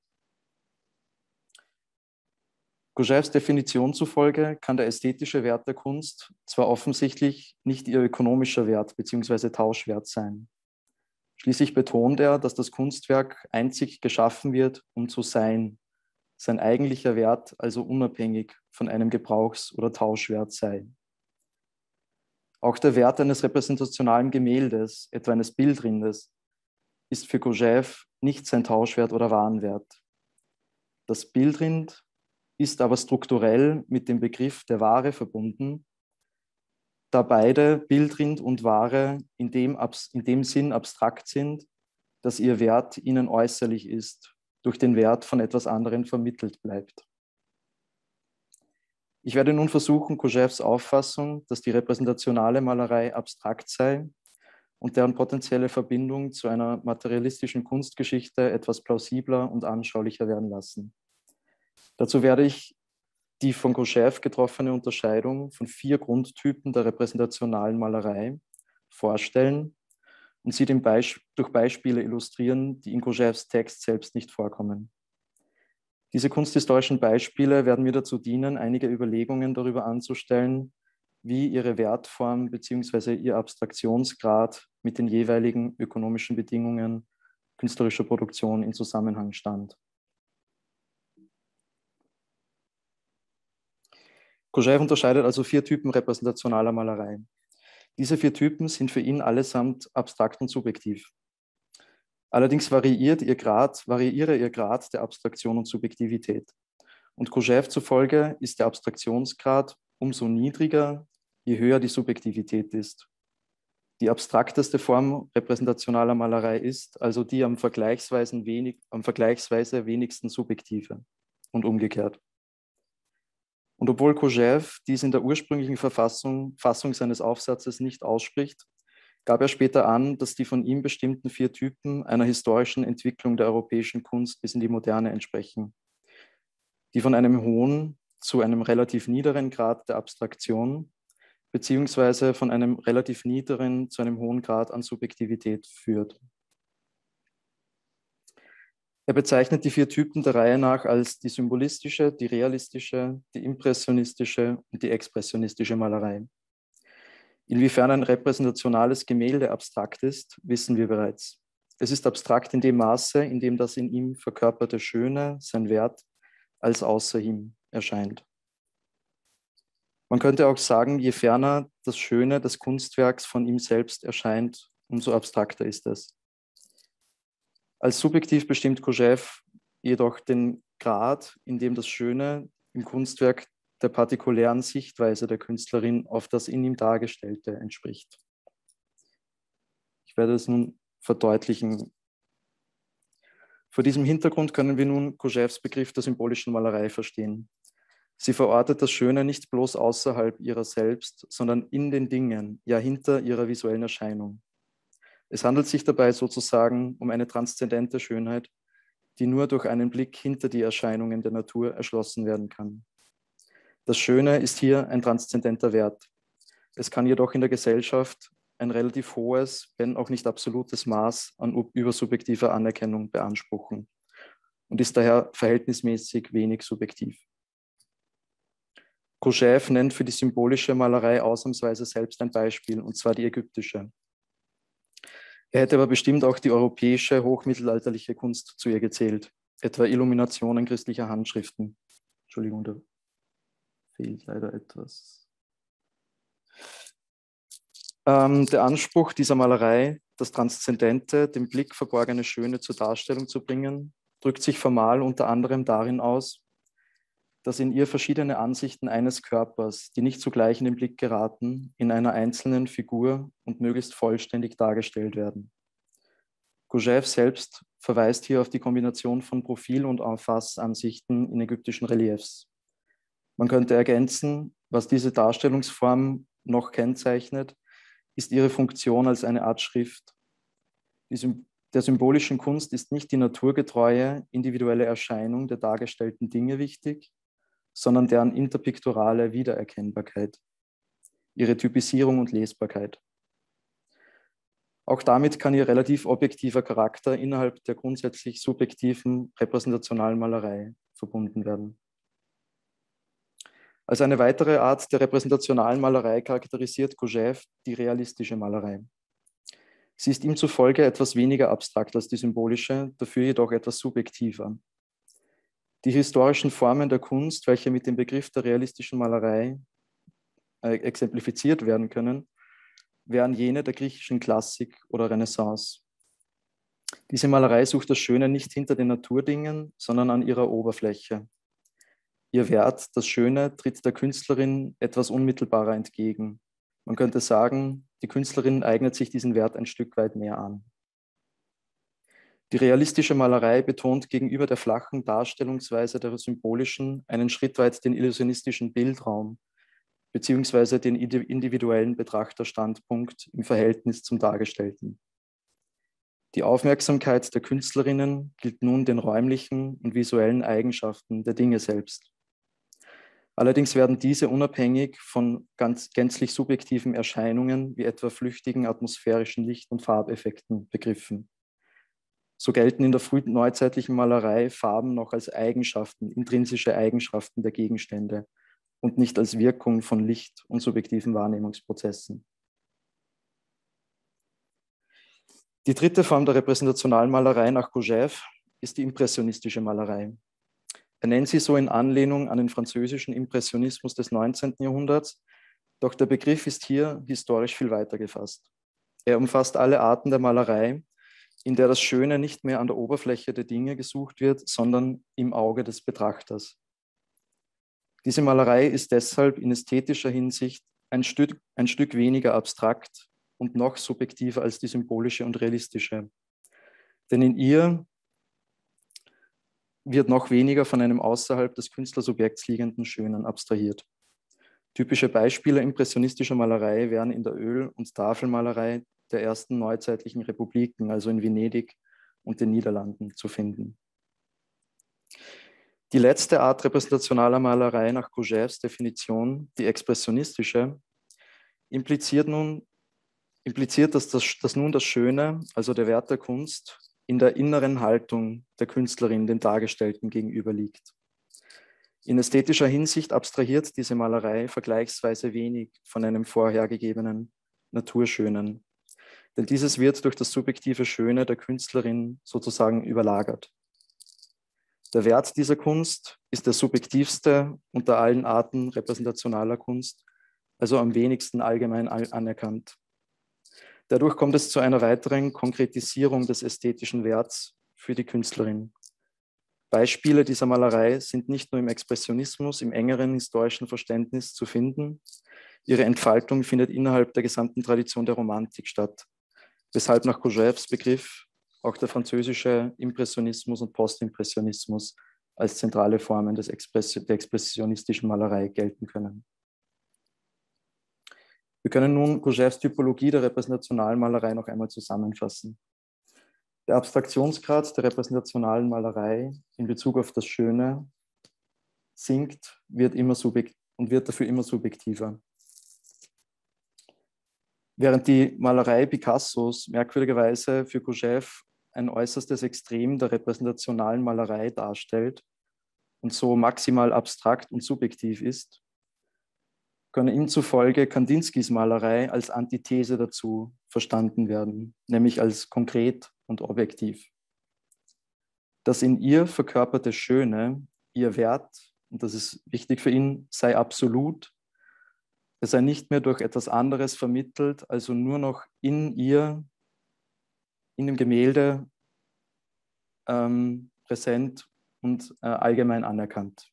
Kojèves Definition zufolge kann der ästhetische Wert der Kunst zwar offensichtlich nicht ihr ökonomischer Wert bzw. Tauschwert sein. Schließlich betont er, dass das Kunstwerk einzig geschaffen wird, um zu sein, sein eigentlicher Wert also unabhängig von einem Gebrauchs- oder Tauschwert sei. Auch der Wert eines repräsentationalen Gemäldes, etwa eines Bildrindes, ist für Kojève nicht sein Tauschwert oder Warenwert. Das Bildrind ist aber strukturell mit dem Begriff der Ware verbunden, da beide, Bildrind und Ware, in dem, in dem Sinn abstrakt sind, dass ihr Wert ihnen äußerlich ist, durch den Wert von etwas anderem vermittelt bleibt. Ich werde nun versuchen, Kojèves Auffassung, dass die repräsentationale Malerei abstrakt sei und deren potenzielle Verbindung zu einer materialistischen Kunstgeschichte etwas plausibler und anschaulicher werden lassen. Dazu werde ich die von Kojève getroffene Unterscheidung von vier Grundtypen der repräsentationalen Malerei vorstellen und sie dem Beisp- durch Beispiele illustrieren, die in Kojèves Text selbst nicht vorkommen. Diese kunsthistorischen Beispiele werden mir dazu dienen, einige Überlegungen darüber anzustellen, wie ihre Wertform bzw. ihr Abstraktionsgrad mit den jeweiligen ökonomischen Bedingungen künstlerischer Produktion in Zusammenhang stand. Kojève unterscheidet also vier Typen repräsentationaler Malerei. Diese vier Typen sind für ihn allesamt abstrakt und subjektiv. Allerdings variiert ihr Grad, variiere ihr Grad der Abstraktion und Subjektivität. Und Kojève zufolge ist der Abstraktionsgrad umso niedriger, je höher die Subjektivität ist. Die abstrakteste Form repräsentationaler Malerei ist also die am vergleichsweise, wenig, am vergleichsweise wenigsten subjektive und umgekehrt. Und obwohl Kojève dies in der ursprünglichen Verfassung, Fassung seines Aufsatzes nicht ausspricht, gab er später an, dass die von ihm bestimmten vier Typen einer historischen Entwicklung der europäischen Kunst bis in die Moderne entsprechen, die von einem hohen zu einem relativ niederen Grad der Abstraktion beziehungsweise von einem relativ niederen zu einem hohen Grad an Subjektivität führt. Er bezeichnet die vier Typen der Reihe nach als die symbolistische, die realistische, die impressionistische und die expressionistische Malerei. Inwiefern ein repräsentationales Gemälde abstrakt ist, wissen wir bereits. Es ist abstrakt in dem Maße, in dem das in ihm verkörperte Schöne, sein Wert, als außer ihm erscheint. Man könnte auch sagen, je ferner das Schöne des Kunstwerks von ihm selbst erscheint, umso abstrakter ist es. Als subjektiv bestimmt Kojève jedoch den Grad, in dem das Schöne im Kunstwerk der partikulären Sichtweise der Künstlerin auf das in ihm Dargestellte entspricht. Ich werde es nun verdeutlichen. Vor diesem Hintergrund können wir nun Kojèves Begriff der symbolischen Malerei verstehen. Sie verortet das Schöne nicht bloß außerhalb ihrer selbst, sondern in den Dingen, ja hinter ihrer visuellen Erscheinung. Es handelt sich dabei sozusagen um eine transzendente Schönheit, die nur durch einen Blick hinter die Erscheinungen der Natur erschlossen werden kann. Das Schöne ist hier ein transzendenter Wert. Es kann jedoch in der Gesellschaft ein relativ hohes, wenn auch nicht absolutes Maß an übersubjektiver Anerkennung beanspruchen und ist daher verhältnismäßig wenig subjektiv. Kojève nennt für die symbolische Malerei ausnahmsweise selbst ein Beispiel, und zwar die ägyptische. Er hätte aber bestimmt auch die europäische hochmittelalterliche Kunst zu ihr gezählt, etwa Illuminationen christlicher Handschriften. Entschuldigung, da fehlt leider etwas. Ähm, der Anspruch dieser Malerei, das Transzendente, dem Blick verborgene Schöne zur Darstellung zu bringen, drückt sich formal unter anderem darin aus, dass in ihr verschiedene Ansichten eines Körpers, die nicht zugleich in den Blick geraten, in einer einzelnen Figur und möglichst vollständig dargestellt werden. Kojève selbst verweist hier auf die Kombination von Profil- und En-face-Ansichten in ägyptischen Reliefs. Man könnte ergänzen, was diese Darstellungsform noch kennzeichnet, ist ihre Funktion als eine Art Schrift. Die der symbolischen Kunst ist nicht die naturgetreue, individuelle Erscheinung der dargestellten Dinge wichtig, sondern deren interpikturale Wiedererkennbarkeit, ihre Typisierung und Lesbarkeit. Auch damit kann ihr relativ objektiver Charakter innerhalb der grundsätzlich subjektiven repräsentationalen Malerei verbunden werden. Als eine weitere Art der repräsentationalen Malerei charakterisiert Kojève die realistische Malerei. Sie ist ihm zufolge etwas weniger abstrakt als die symbolische, dafür jedoch etwas subjektiver. Die historischen Formen der Kunst, welche mit dem Begriff der realistischen Malerei äh, exemplifiziert werden können, wären jene der griechischen Klassik oder Renaissance. Diese Malerei sucht das Schöne nicht hinter den Naturdingen, sondern an ihrer Oberfläche. Ihr Wert, das Schöne, tritt der Künstlerin etwas unmittelbarer entgegen. Man könnte sagen, die Künstlerin eignet sich diesen Wert ein Stück weit mehr an. Die realistische Malerei betont gegenüber der flachen Darstellungsweise der symbolischen einen Schritt weit den illusionistischen Bildraum beziehungsweise den individuellen Betrachterstandpunkt im Verhältnis zum Dargestellten. Die Aufmerksamkeit der Künstlerinnen gilt nun den räumlichen und visuellen Eigenschaften der Dinge selbst. Allerdings werden diese unabhängig von ganz gänzlich subjektiven Erscheinungen wie etwa flüchtigen atmosphärischen Licht- und Farbeffekten begriffen. So gelten in der frühneuzeitlichen Malerei Farben noch als Eigenschaften, intrinsische Eigenschaften der Gegenstände und nicht als Wirkung von Licht und subjektiven Wahrnehmungsprozessen. Die dritte Form der repräsentationalen Malerei nach Kojève ist die impressionistische Malerei. Er nennt sie so in Anlehnung an den französischen Impressionismus des neunzehnten Jahrhunderts, doch der Begriff ist hier historisch viel weiter gefasst. Er umfasst alle Arten der Malerei, in der das Schöne nicht mehr an der Oberfläche der Dinge gesucht wird, sondern im Auge des Betrachters. Diese Malerei ist deshalb in ästhetischer Hinsicht ein Stück, ein Stück weniger abstrakt und noch subjektiver als die symbolische und realistische. Denn in ihr wird noch weniger von einem außerhalb des Künstlersubjekts liegenden Schönen abstrahiert. Typische Beispiele impressionistischer Malerei wären in der Öl- und Tafelmalerei der ersten neuzeitlichen Republiken, also in Venedig und den Niederlanden, zu finden. Die letzte Art repräsentationaler Malerei nach Kojèves Definition, die expressionistische, impliziert nun, impliziert, dass, das, dass nun das Schöne, also der Wert der Kunst, in der inneren Haltung der Künstlerin dem Dargestellten gegenüber liegt. In ästhetischer Hinsicht abstrahiert diese Malerei vergleichsweise wenig von einem vorhergegebenen Naturschönen, denn dieses wird durch das subjektive Schöne der Künstlerin sozusagen überlagert. Der Wert dieser Kunst ist der subjektivste unter allen Arten repräsentationaler Kunst, also am wenigsten allgemein anerkannt. Dadurch kommt es zu einer weiteren Konkretisierung des ästhetischen Werts für die Künstlerin. Beispiele dieser Malerei sind nicht nur im Expressionismus, im engeren historischen Verständnis zu finden. Ihre Entfaltung findet innerhalb der gesamten Tradition der Romantik statt. weshalb nach Kojèves Begriff auch der französische Impressionismus und Postimpressionismus als zentrale Formen des Express der expressionistischen Malerei gelten können. Wir können nun Kojèves Typologie der repräsentationalen Malerei noch einmal zusammenfassen. Der Abstraktionsgrad der repräsentationalen Malerei in Bezug auf das Schöne sinkt wird immer subjekt und wird dafür immer subjektiver. Während die Malerei Picassos merkwürdigerweise für Kojève ein äußerstes Extrem der repräsentationalen Malerei darstellt und so maximal abstrakt und subjektiv ist, können ihm zufolge Kandinskis Malerei als Antithese dazu verstanden werden, nämlich als konkret und objektiv. Das in ihr verkörperte Schöne, ihr Wert, und das ist wichtig für ihn, sei absolut, es sei nicht mehr durch etwas anderes vermittelt, also nur noch in ihr, in dem Gemälde ähm, präsent und äh, allgemein anerkannt.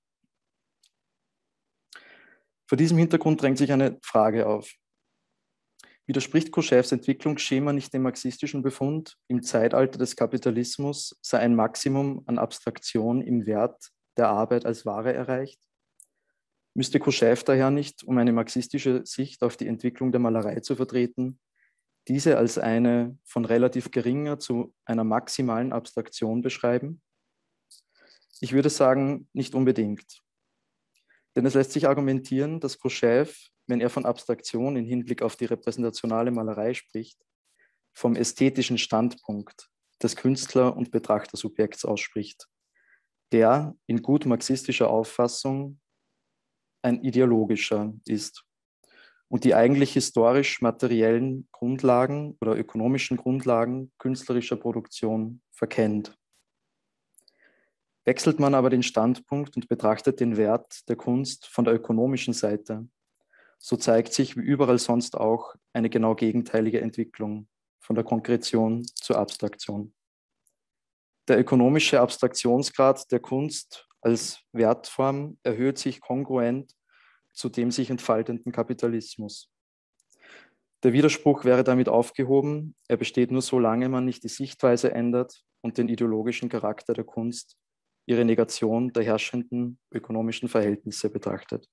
Vor diesem Hintergrund drängt sich eine Frage auf. Widerspricht Kojèves Entwicklungsschema nicht dem marxistischen Befund, im Zeitalter des Kapitalismus sei ein Maximum an Abstraktion im Wert der Arbeit als Ware erreicht? Müsste Kojève daher nicht, um eine marxistische Sicht auf die Entwicklung der Malerei zu vertreten, diese als eine von relativ geringer zu einer maximalen Abstraktion beschreiben? Ich würde sagen, nicht unbedingt. Denn es lässt sich argumentieren, dass Kojève, wenn er von Abstraktion im Hinblick auf die repräsentationale Malerei spricht, vom ästhetischen Standpunkt des Künstler- und Betrachtersubjekts ausspricht, der in gut marxistischer Auffassung ein ideologischer ist und die eigentlich historisch materiellen Grundlagen oder ökonomischen Grundlagen künstlerischer Produktion verkennt. Wechselt man aber den Standpunkt und betrachtet den Wert der Kunst von der ökonomischen Seite, so zeigt sich wie überall sonst auch eine genau gegenteilige Entwicklung von der Konkretion zur Abstraktion. Der ökonomische Abstraktionsgrad der Kunst als Wertform erhöht sich kongruent zu dem sich entfaltenden Kapitalismus. Der Widerspruch wäre damit aufgehoben, er besteht nur solange man nicht die Sichtweise ändert und den ideologischen Charakter der Kunst, ihre Negation der herrschenden ökonomischen Verhältnisse betrachtet.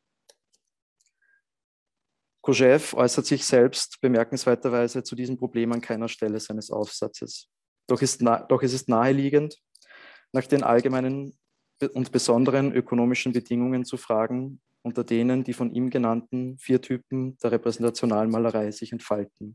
Kojève äußert sich selbst bemerkenswerterweise zu diesem Problem an keiner Stelle seines Aufsatzes. Doch, ist na, doch es ist naheliegend, nach den allgemeinen und besonderen ökonomischen Bedingungen zu fragen, unter denen die von ihm genannten vier Typen der repräsentationalen Malerei sich entfalten.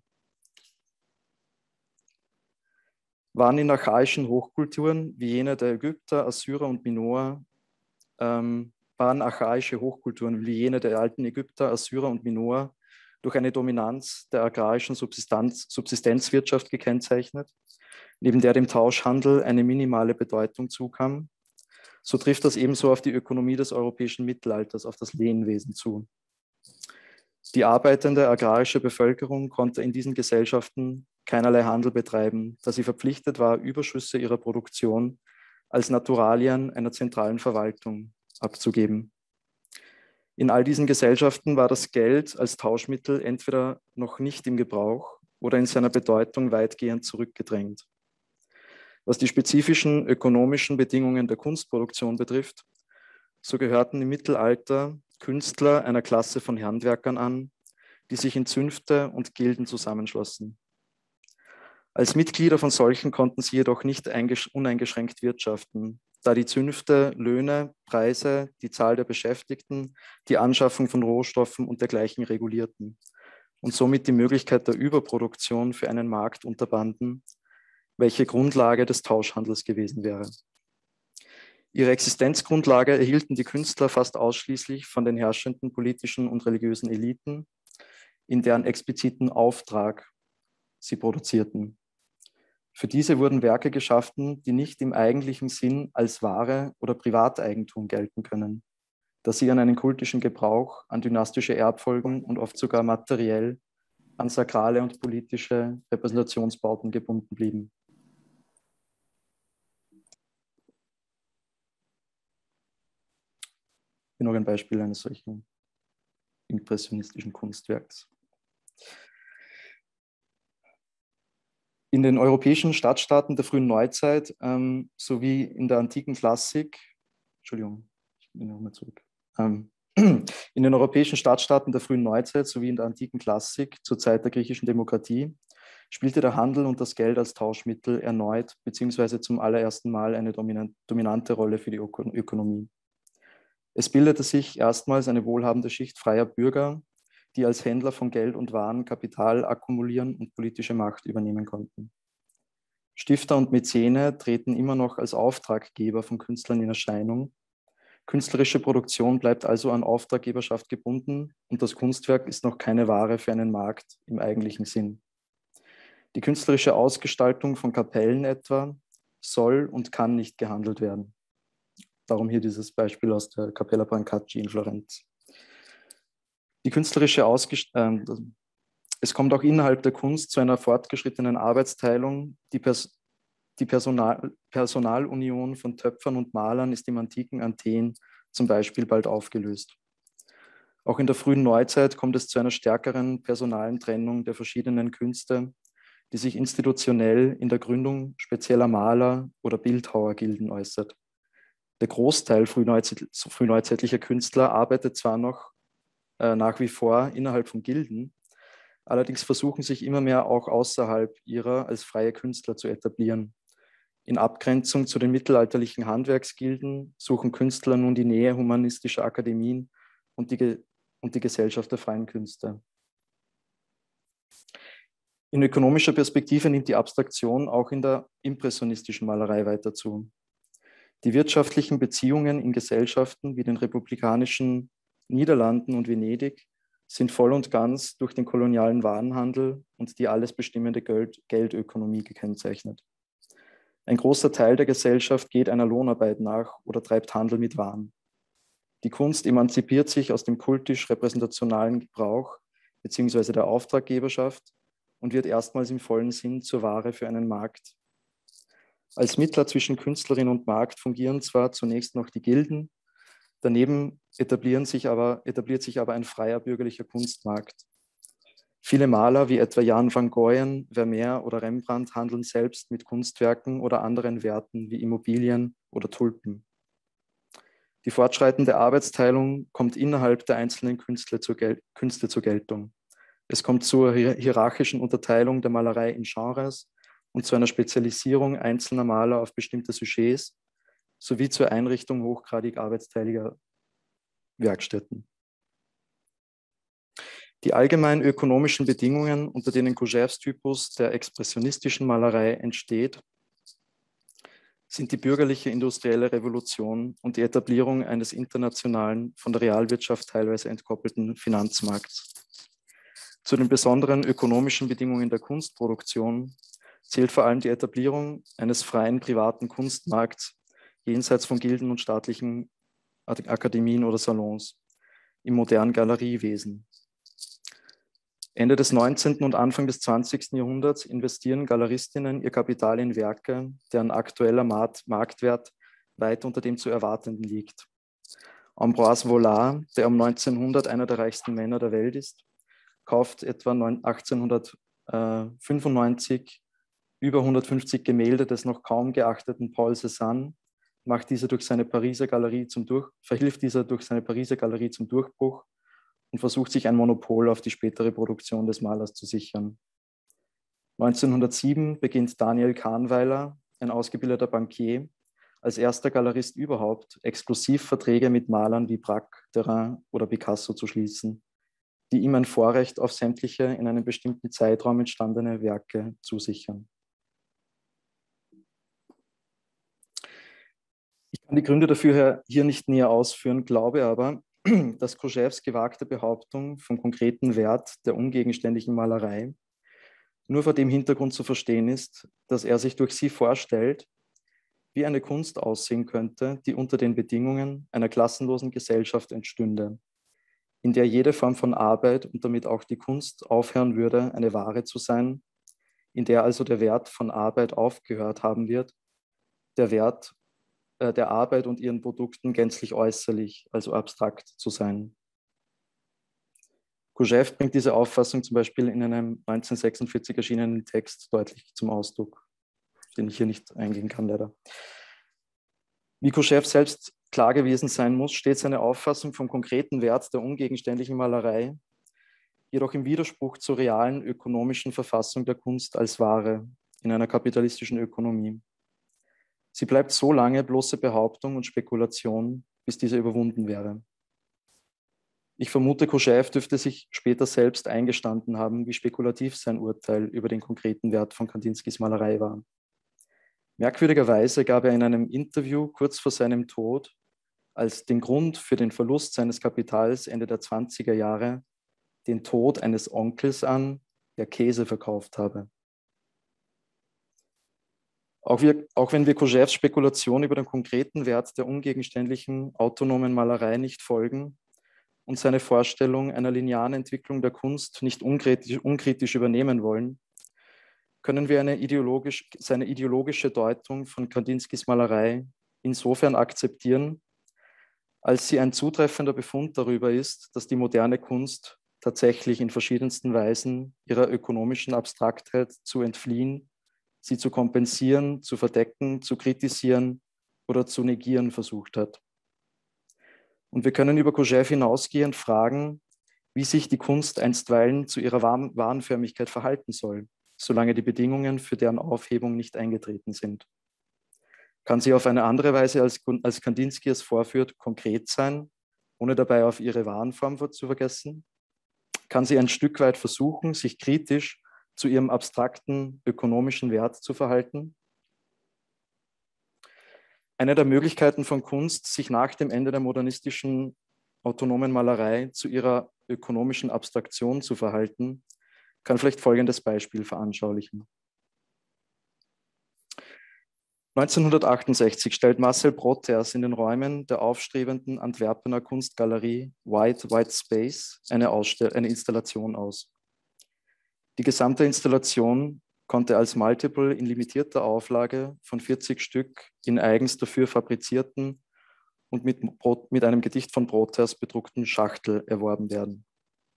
Waren in archaischen Hochkulturen wie jene der Ägypter, Assyrer und Minoer, ähm, waren archaische Hochkulturen wie jene der alten Ägypter, Assyrer und Minoer durch eine Dominanz der agrarischen Subsistenz, Subsistenzwirtschaft gekennzeichnet, neben der dem Tauschhandel eine minimale Bedeutung zukam, so trifft das ebenso auf die Ökonomie des europäischen Mittelalters, auf das Lehnwesen zu. Die arbeitende agrarische Bevölkerung konnte in diesen Gesellschaften keinerlei Handel betreiben, da sie verpflichtet war, Überschüsse ihrer Produktion als Naturalien einer zentralen Verwaltung abzugeben. In all diesen Gesellschaften war das Geld als Tauschmittel entweder noch nicht im Gebrauch oder in seiner Bedeutung weitgehend zurückgedrängt. Was die spezifischen ökonomischen Bedingungen der Kunstproduktion betrifft, so gehörten im Mittelalter Künstler einer Klasse von Handwerkern an, die sich in Zünfte und Gilden zusammenschlossen. Als Mitglieder von solchen konnten sie jedoch nicht uneingeschränkt wirtschaften, da die Zünfte Löhne, Preise, die Zahl der Beschäftigten, die Anschaffung von Rohstoffen und dergleichen regulierten und somit die Möglichkeit der Überproduktion für einen Markt unterbanden, welche Grundlage des Tauschhandels gewesen wäre. Ihre Existenzgrundlage erhielten die Künstler fast ausschließlich von den herrschenden politischen und religiösen Eliten, in deren expliziten Auftrag sie produzierten. Für diese wurden Werke geschaffen, die nicht im eigentlichen Sinn als Ware oder Privateigentum gelten können, da sie an einen kultischen Gebrauch, an dynastische Erbfolgen und oft sogar materiell an sakrale und politische Repräsentationsbauten gebunden blieben. Hier noch ein Beispiel eines solchen impressionistischen Kunstwerks. In den europäischen Stadtstaaten der frühen Neuzeit ähm, sowie in der antiken Klassik, Entschuldigung, ich bin nochmal zurück. Ähm, in den europäischen Stadtstaaten der frühen Neuzeit sowie in der antiken Klassik zur Zeit der griechischen Demokratie spielte der Handel und das Geld als Tauschmittel erneut bzw. zum allerersten Mal eine dominante Rolle für die Ökonomie. Es bildete sich erstmals eine wohlhabende Schicht freier Bürger, die als Händler von Geld und Waren Kapital akkumulieren und politische Macht übernehmen konnten. Stifter und Mäzene treten immer noch als Auftraggeber von Künstlern in Erscheinung. Künstlerische Produktion bleibt also an Auftraggeberschaft gebunden und das Kunstwerk ist noch keine Ware für einen Markt im eigentlichen Sinn. Die künstlerische Ausgestaltung von Kapellen etwa soll und kann nicht gehandelt werden. Darum hier dieses Beispiel aus der Cappella Brancacci in Florenz. Die künstlerische Ausgestaltung, äh, es kommt auch innerhalb der Kunst zu einer fortgeschrittenen Arbeitsteilung. Die, Pers die Personal Personalunion von Töpfern und Malern ist im antiken Athen zum Beispiel bald aufgelöst. Auch in der frühen Neuzeit kommt es zu einer stärkeren personalen Trennung der verschiedenen Künste, die sich institutionell in der Gründung spezieller Maler- oder Bildhauergilden äußert. Der Großteil frühneuzeit frühneuzeitlicher Künstler arbeitet zwar noch äh, nach wie vor innerhalb von Gilden, allerdings versuchen sich immer mehr auch außerhalb ihrer als freie Künstler zu etablieren. In Abgrenzung zu den mittelalterlichen Handwerksgilden suchen Künstler nun die Nähe humanistischer Akademien und die, und die Gesellschaft der freien Künste. In ökonomischer Perspektive nimmt die Abstraktion auch in der impressionistischen Malerei weiter zu. Die wirtschaftlichen Beziehungen in Gesellschaften wie den republikanischen Niederlanden und Venedig sind voll und ganz durch den kolonialen Warenhandel und die alles bestimmende Geld Geldökonomie gekennzeichnet. Ein großer Teil der Gesellschaft geht einer Lohnarbeit nach oder treibt Handel mit Waren. Die Kunst emanzipiert sich aus dem kultisch-repräsentationalen Gebrauch bzw. der Auftraggeberschaft und wird erstmals im vollen Sinn zur Ware für einen Markt. Als Mittler zwischen Künstlerin und Markt fungieren zwar zunächst noch die Gilden, daneben etablieren sich aber, etabliert sich aber ein freier bürgerlicher Kunstmarkt. Viele Maler wie etwa Jan van Goyen, Vermeer oder Rembrandt handeln selbst mit Kunstwerken oder anderen Werten wie Immobilien oder Tulpen. Die fortschreitende Arbeitsteilung kommt innerhalb der einzelnen Künste zur, Gel- Künste zur Geltung. Es kommt zur hierarchischen Unterteilung der Malerei in Genres und zu einer Spezialisierung einzelner Maler auf bestimmte Sujets sowie zur Einrichtung hochgradig arbeitsteiliger Werkstätten. Die allgemeinen ökonomischen Bedingungen, unter denen Gurdjieffs Typus der expressionistischen Malerei entsteht, sind die bürgerliche industrielle Revolution und die Etablierung eines internationalen, von der Realwirtschaft teilweise entkoppelten Finanzmarkts. Zu den besonderen ökonomischen Bedingungen der Kunstproduktion zählt vor allem die Etablierung eines freien privaten Kunstmarkts jenseits von Gilden und staatlichen Akademien oder Salons im modernen Galeriewesen. Ende des neunzehnten und Anfang des zwanzigsten Jahrhunderts investieren Galeristinnen ihr Kapital in Werke, deren aktueller Marktwert weit unter dem zu erwartenden liegt. Ambroise Vollard, der um neunzehnhundert einer der reichsten Männer der Welt ist, kauft etwa achtzehnhundertfünfundneunzig über hundertfünfzig Gemälde des noch kaum geachteten Paul Cézanne, macht diese durch seine Pariser Galerie zum Durch, verhilft dieser durch seine Pariser Galerie zum Durchbruch und versucht sich ein Monopol auf die spätere Produktion des Malers zu sichern. neunzehnhundertsieben beginnt Daniel Kahnweiler, ein ausgebildeter Bankier, als erster Galerist überhaupt Exklusivverträge mit Malern wie Braque, Derain oder Picasso zu schließen, die ihm ein Vorrecht auf sämtliche in einem bestimmten Zeitraum entstandene Werke zusichern. Ich kann die Gründe dafür hier nicht näher ausführen, glaube aber, dass Gurdjieffs gewagte Behauptung vom konkreten Wert der ungegenständlichen Malerei nur vor dem Hintergrund zu verstehen ist, dass er sich durch sie vorstellt, wie eine Kunst aussehen könnte, die unter den Bedingungen einer klassenlosen Gesellschaft entstünde, in der jede Form von Arbeit und damit auch die Kunst aufhören würde, eine Ware zu sein, in der also der Wert von Arbeit aufgehört haben wird, der Wert äh, der Arbeit und ihren Produkten gänzlich äußerlich, also abstrakt zu sein. Kojève bringt diese Auffassung zum Beispiel in einem neunzehnhundertsechsundvierzig erschienenen Text deutlich zum Ausdruck, den ich hier nicht eingehen kann, leider. Wie Kojève selbst klar gewesen sein muss, steht seine Auffassung vom konkreten Wert der ungegenständlichen Malerei jedoch im Widerspruch zur realen ökonomischen Verfassung der Kunst als Ware in einer kapitalistischen Ökonomie. Sie bleibt so lange bloße Behauptung und Spekulation, bis diese überwunden wäre. Ich vermute, Kojève dürfte sich später selbst eingestanden haben, wie spekulativ sein Urteil über den konkreten Wert von Kandinskis Malerei war. Merkwürdigerweise gab er in einem Interview kurz vor seinem Tod als den Grund für den Verlust seines Kapitals Ende der zwanziger Jahre den Tod eines Onkels an, der Käse verkauft habe. Auch, wir, auch wenn wir Kojèves Spekulation über den konkreten Wert der ungegenständlichen autonomen Malerei nicht folgen und seine Vorstellung einer linearen Entwicklung der Kunst nicht unkritisch, unkritisch übernehmen wollen, können wir eine ideologisch, seine ideologische Deutung von Kandinskis Malerei insofern akzeptieren, als sie ein zutreffender Befund darüber ist, dass die moderne Kunst tatsächlich in verschiedensten Weisen ihrer ökonomischen Abstraktheit zu entfliehen, sie zu kompensieren, zu verdecken, zu kritisieren oder zu negieren versucht hat. Und wir können über Kojève hinausgehend fragen, wie sich die Kunst einstweilen zu ihrer Warenförmigkeit verhalten soll, solange die Bedingungen für deren Aufhebung nicht eingetreten sind. Kann sie auf eine andere Weise, als, als Kandinsky es vorführt, konkret sein, ohne dabei auf ihre Warenform zu vergessen? Kann sie ein Stück weit versuchen, sich kritisch zu ihrem abstrakten ökonomischen Wert zu verhalten? Eine der Möglichkeiten von Kunst, sich nach dem Ende der modernistischen autonomen Malerei zu ihrer ökonomischen Abstraktion zu verhalten, kann vielleicht folgendes Beispiel veranschaulichen. neunzehnhundertachtundsechzig stellt Marcel Broters in den Räumen der aufstrebenden Antwerpener Kunstgalerie White White Space eine, Ausstell- eine Installation aus. Die gesamte Installation konnte als Multiple in limitierter Auflage von vierzig Stück in eigens dafür fabrizierten und mit, mit einem Gedicht von Broters bedruckten Schachtel erworben werden.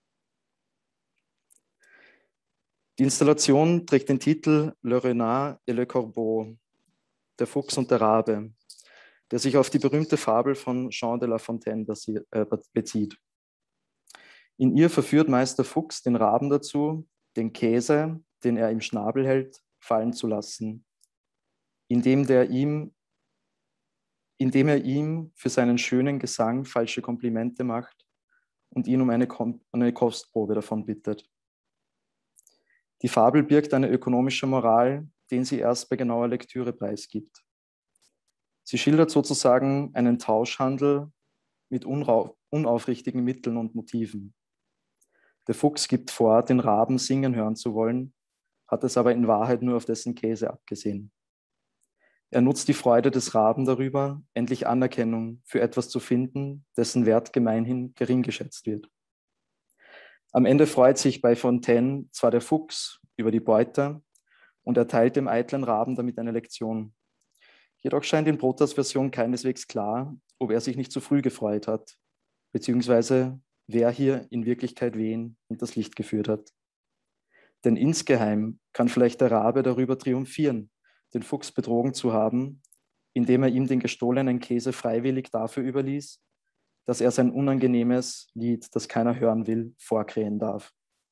Die Installation trägt den Titel Le Renard et le Corbeau, der Fuchs und der Rabe, der sich auf die berühmte Fabel von Jean de La Fontaine bezieht. In ihr verführt Meister Fuchs den Raben dazu, den Käse, den er im Schnabel hält, fallen zu lassen, indem, der ihm, indem er ihm für seinen schönen Gesang falsche Komplimente macht und ihn um eine, Kom- eine Kostprobe davon bittet. Die Fabel birgt eine ökonomische Moral, den sie erst bei genauer Lektüre preisgibt. Sie schildert sozusagen einen Tauschhandel mit unaufrichtigen Mitteln und Motiven. Der Fuchs gibt vor, den Raben singen hören zu wollen, hat es aber in Wahrheit nur auf dessen Käse abgesehen. Er nutzt die Freude des Raben darüber, endlich Anerkennung für etwas zu finden, dessen Wert gemeinhin gering geschätzt wird. Am Ende freut sich bei Fontaine zwar der Fuchs über die Beute und erteilt dem eitlen Raben damit eine Lektion. Jedoch scheint in Broters Version keineswegs klar, ob er sich nicht zu früh gefreut hat, beziehungsweise wer hier in Wirklichkeit wen hinters Licht geführt hat. Denn insgeheim kann vielleicht der Rabe darüber triumphieren, den Fuchs betrogen zu haben, indem er ihm den gestohlenen Käse freiwillig dafür überließ, dass er sein unangenehmes Lied, das keiner hören will, vorkrähen darf.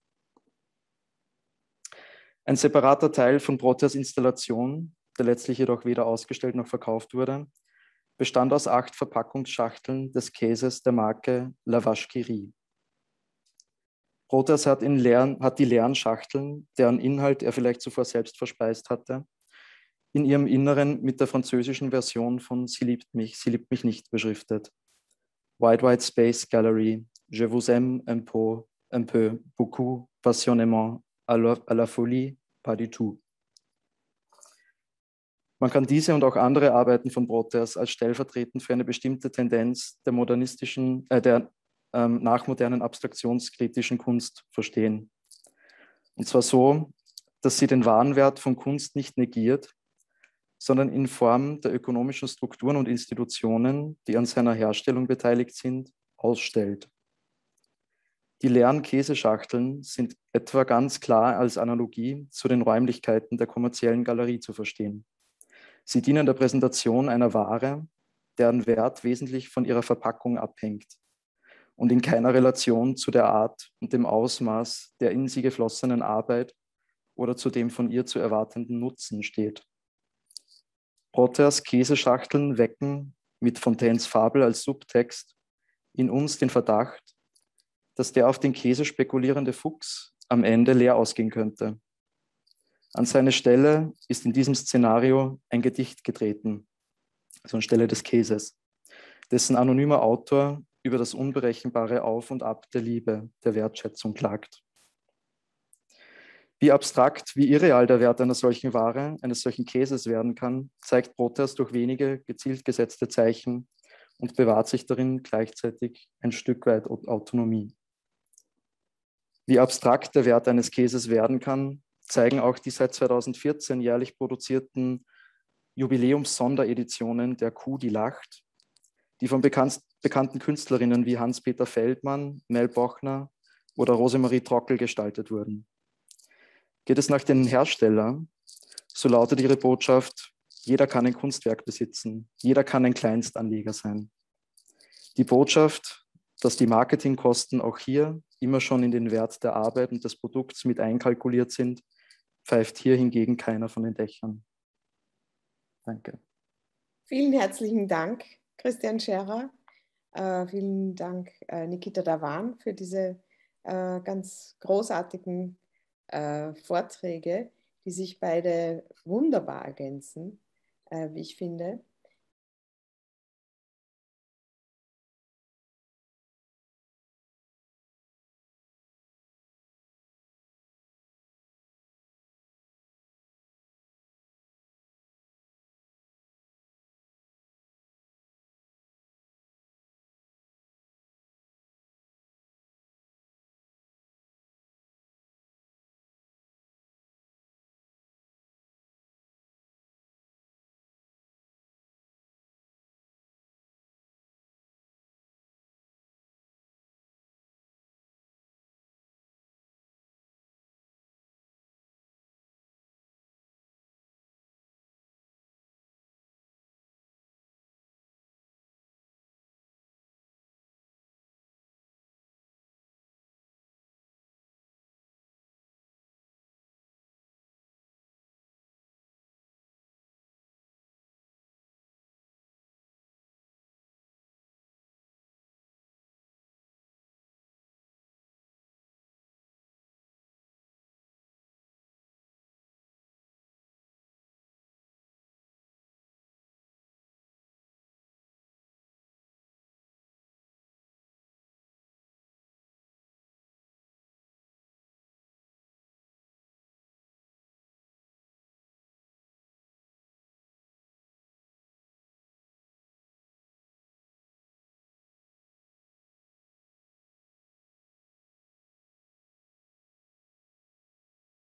Ein separater Teil von Broters Installation, der letztlich jedoch weder ausgestellt noch verkauft wurde, bestand aus acht Verpackungsschachteln des Käses der Marke La Vache qui rit. Broters hat, in leeren, hat die leeren Schachteln, deren Inhalt er vielleicht zuvor selbst verspeist hatte, in ihrem Inneren mit der französischen Version von Sie liebt mich, sie liebt mich nicht beschriftet. White White Space Gallery, Je vous aime un peu, un peu, beaucoup, passionnément, à la, à la folie, pas du tout. Man kann diese und auch andere Arbeiten von Broters als stellvertretend für eine bestimmte Tendenz der modernistischen, äh, der ähm, nachmodernen abstraktionskritischen Kunst verstehen. Und zwar so, dass sie den Warenwert von Kunst nicht negiert, sondern in Form der ökonomischen Strukturen und Institutionen, die an seiner Herstellung beteiligt sind, ausstellt. Die leeren Käseschachteln sind etwa ganz klar als Analogie zu den Räumlichkeiten der kommerziellen Galerie zu verstehen. Sie dienen der Präsentation einer Ware, deren Wert wesentlich von ihrer Verpackung abhängt und in keiner Relation zu der Art und dem Ausmaß der in sie geflossenen Arbeit oder zu dem von ihr zu erwartenden Nutzen steht. Prothers Käseschachteln wecken mit Fontaines Fabel als Subtext in uns den Verdacht, dass der auf den Käse spekulierende Fuchs am Ende leer ausgehen könnte. An seine Stelle ist in diesem Szenario ein Gedicht getreten, also anstelle des Käses, dessen anonymer Autor über das unberechenbare Auf und Ab der Liebe, der Wertschätzung klagt. Wie abstrakt, wie irreal der Wert einer solchen Ware, eines solchen Käses werden kann, zeigt Prothers durch wenige gezielt gesetzte Zeichen und bewahrt sich darin gleichzeitig ein Stück weit Autonomie. Wie abstrakt der Wert eines Käses werden kann, zeigen auch die seit zweitausendvierzehn jährlich produzierten Jubiläums-Sondereditionen der Kuh, die lacht, die von bekannt, bekannten Künstlerinnen wie Hans-Peter Feldmann, Mel Bochner oder Rosemarie Trockel gestaltet wurden. Geht es nach den Herstellern, so lautet ihre Botschaft: Jeder kann ein Kunstwerk besitzen, jeder kann ein Kleinstanleger sein. Die Botschaft, dass die Marketingkosten auch hier immer schon in den Wert der Arbeit und des Produkts mit einkalkuliert sind, pfeift hier hingegen keiner von den Dächern. Danke.
Vielen herzlichen Dank, Christian Scherer. Äh, vielen Dank, äh, Nikita Dhawan, für diese äh, ganz großartigen äh, Vorträge, die sich beide wunderbar ergänzen, äh, wie ich finde.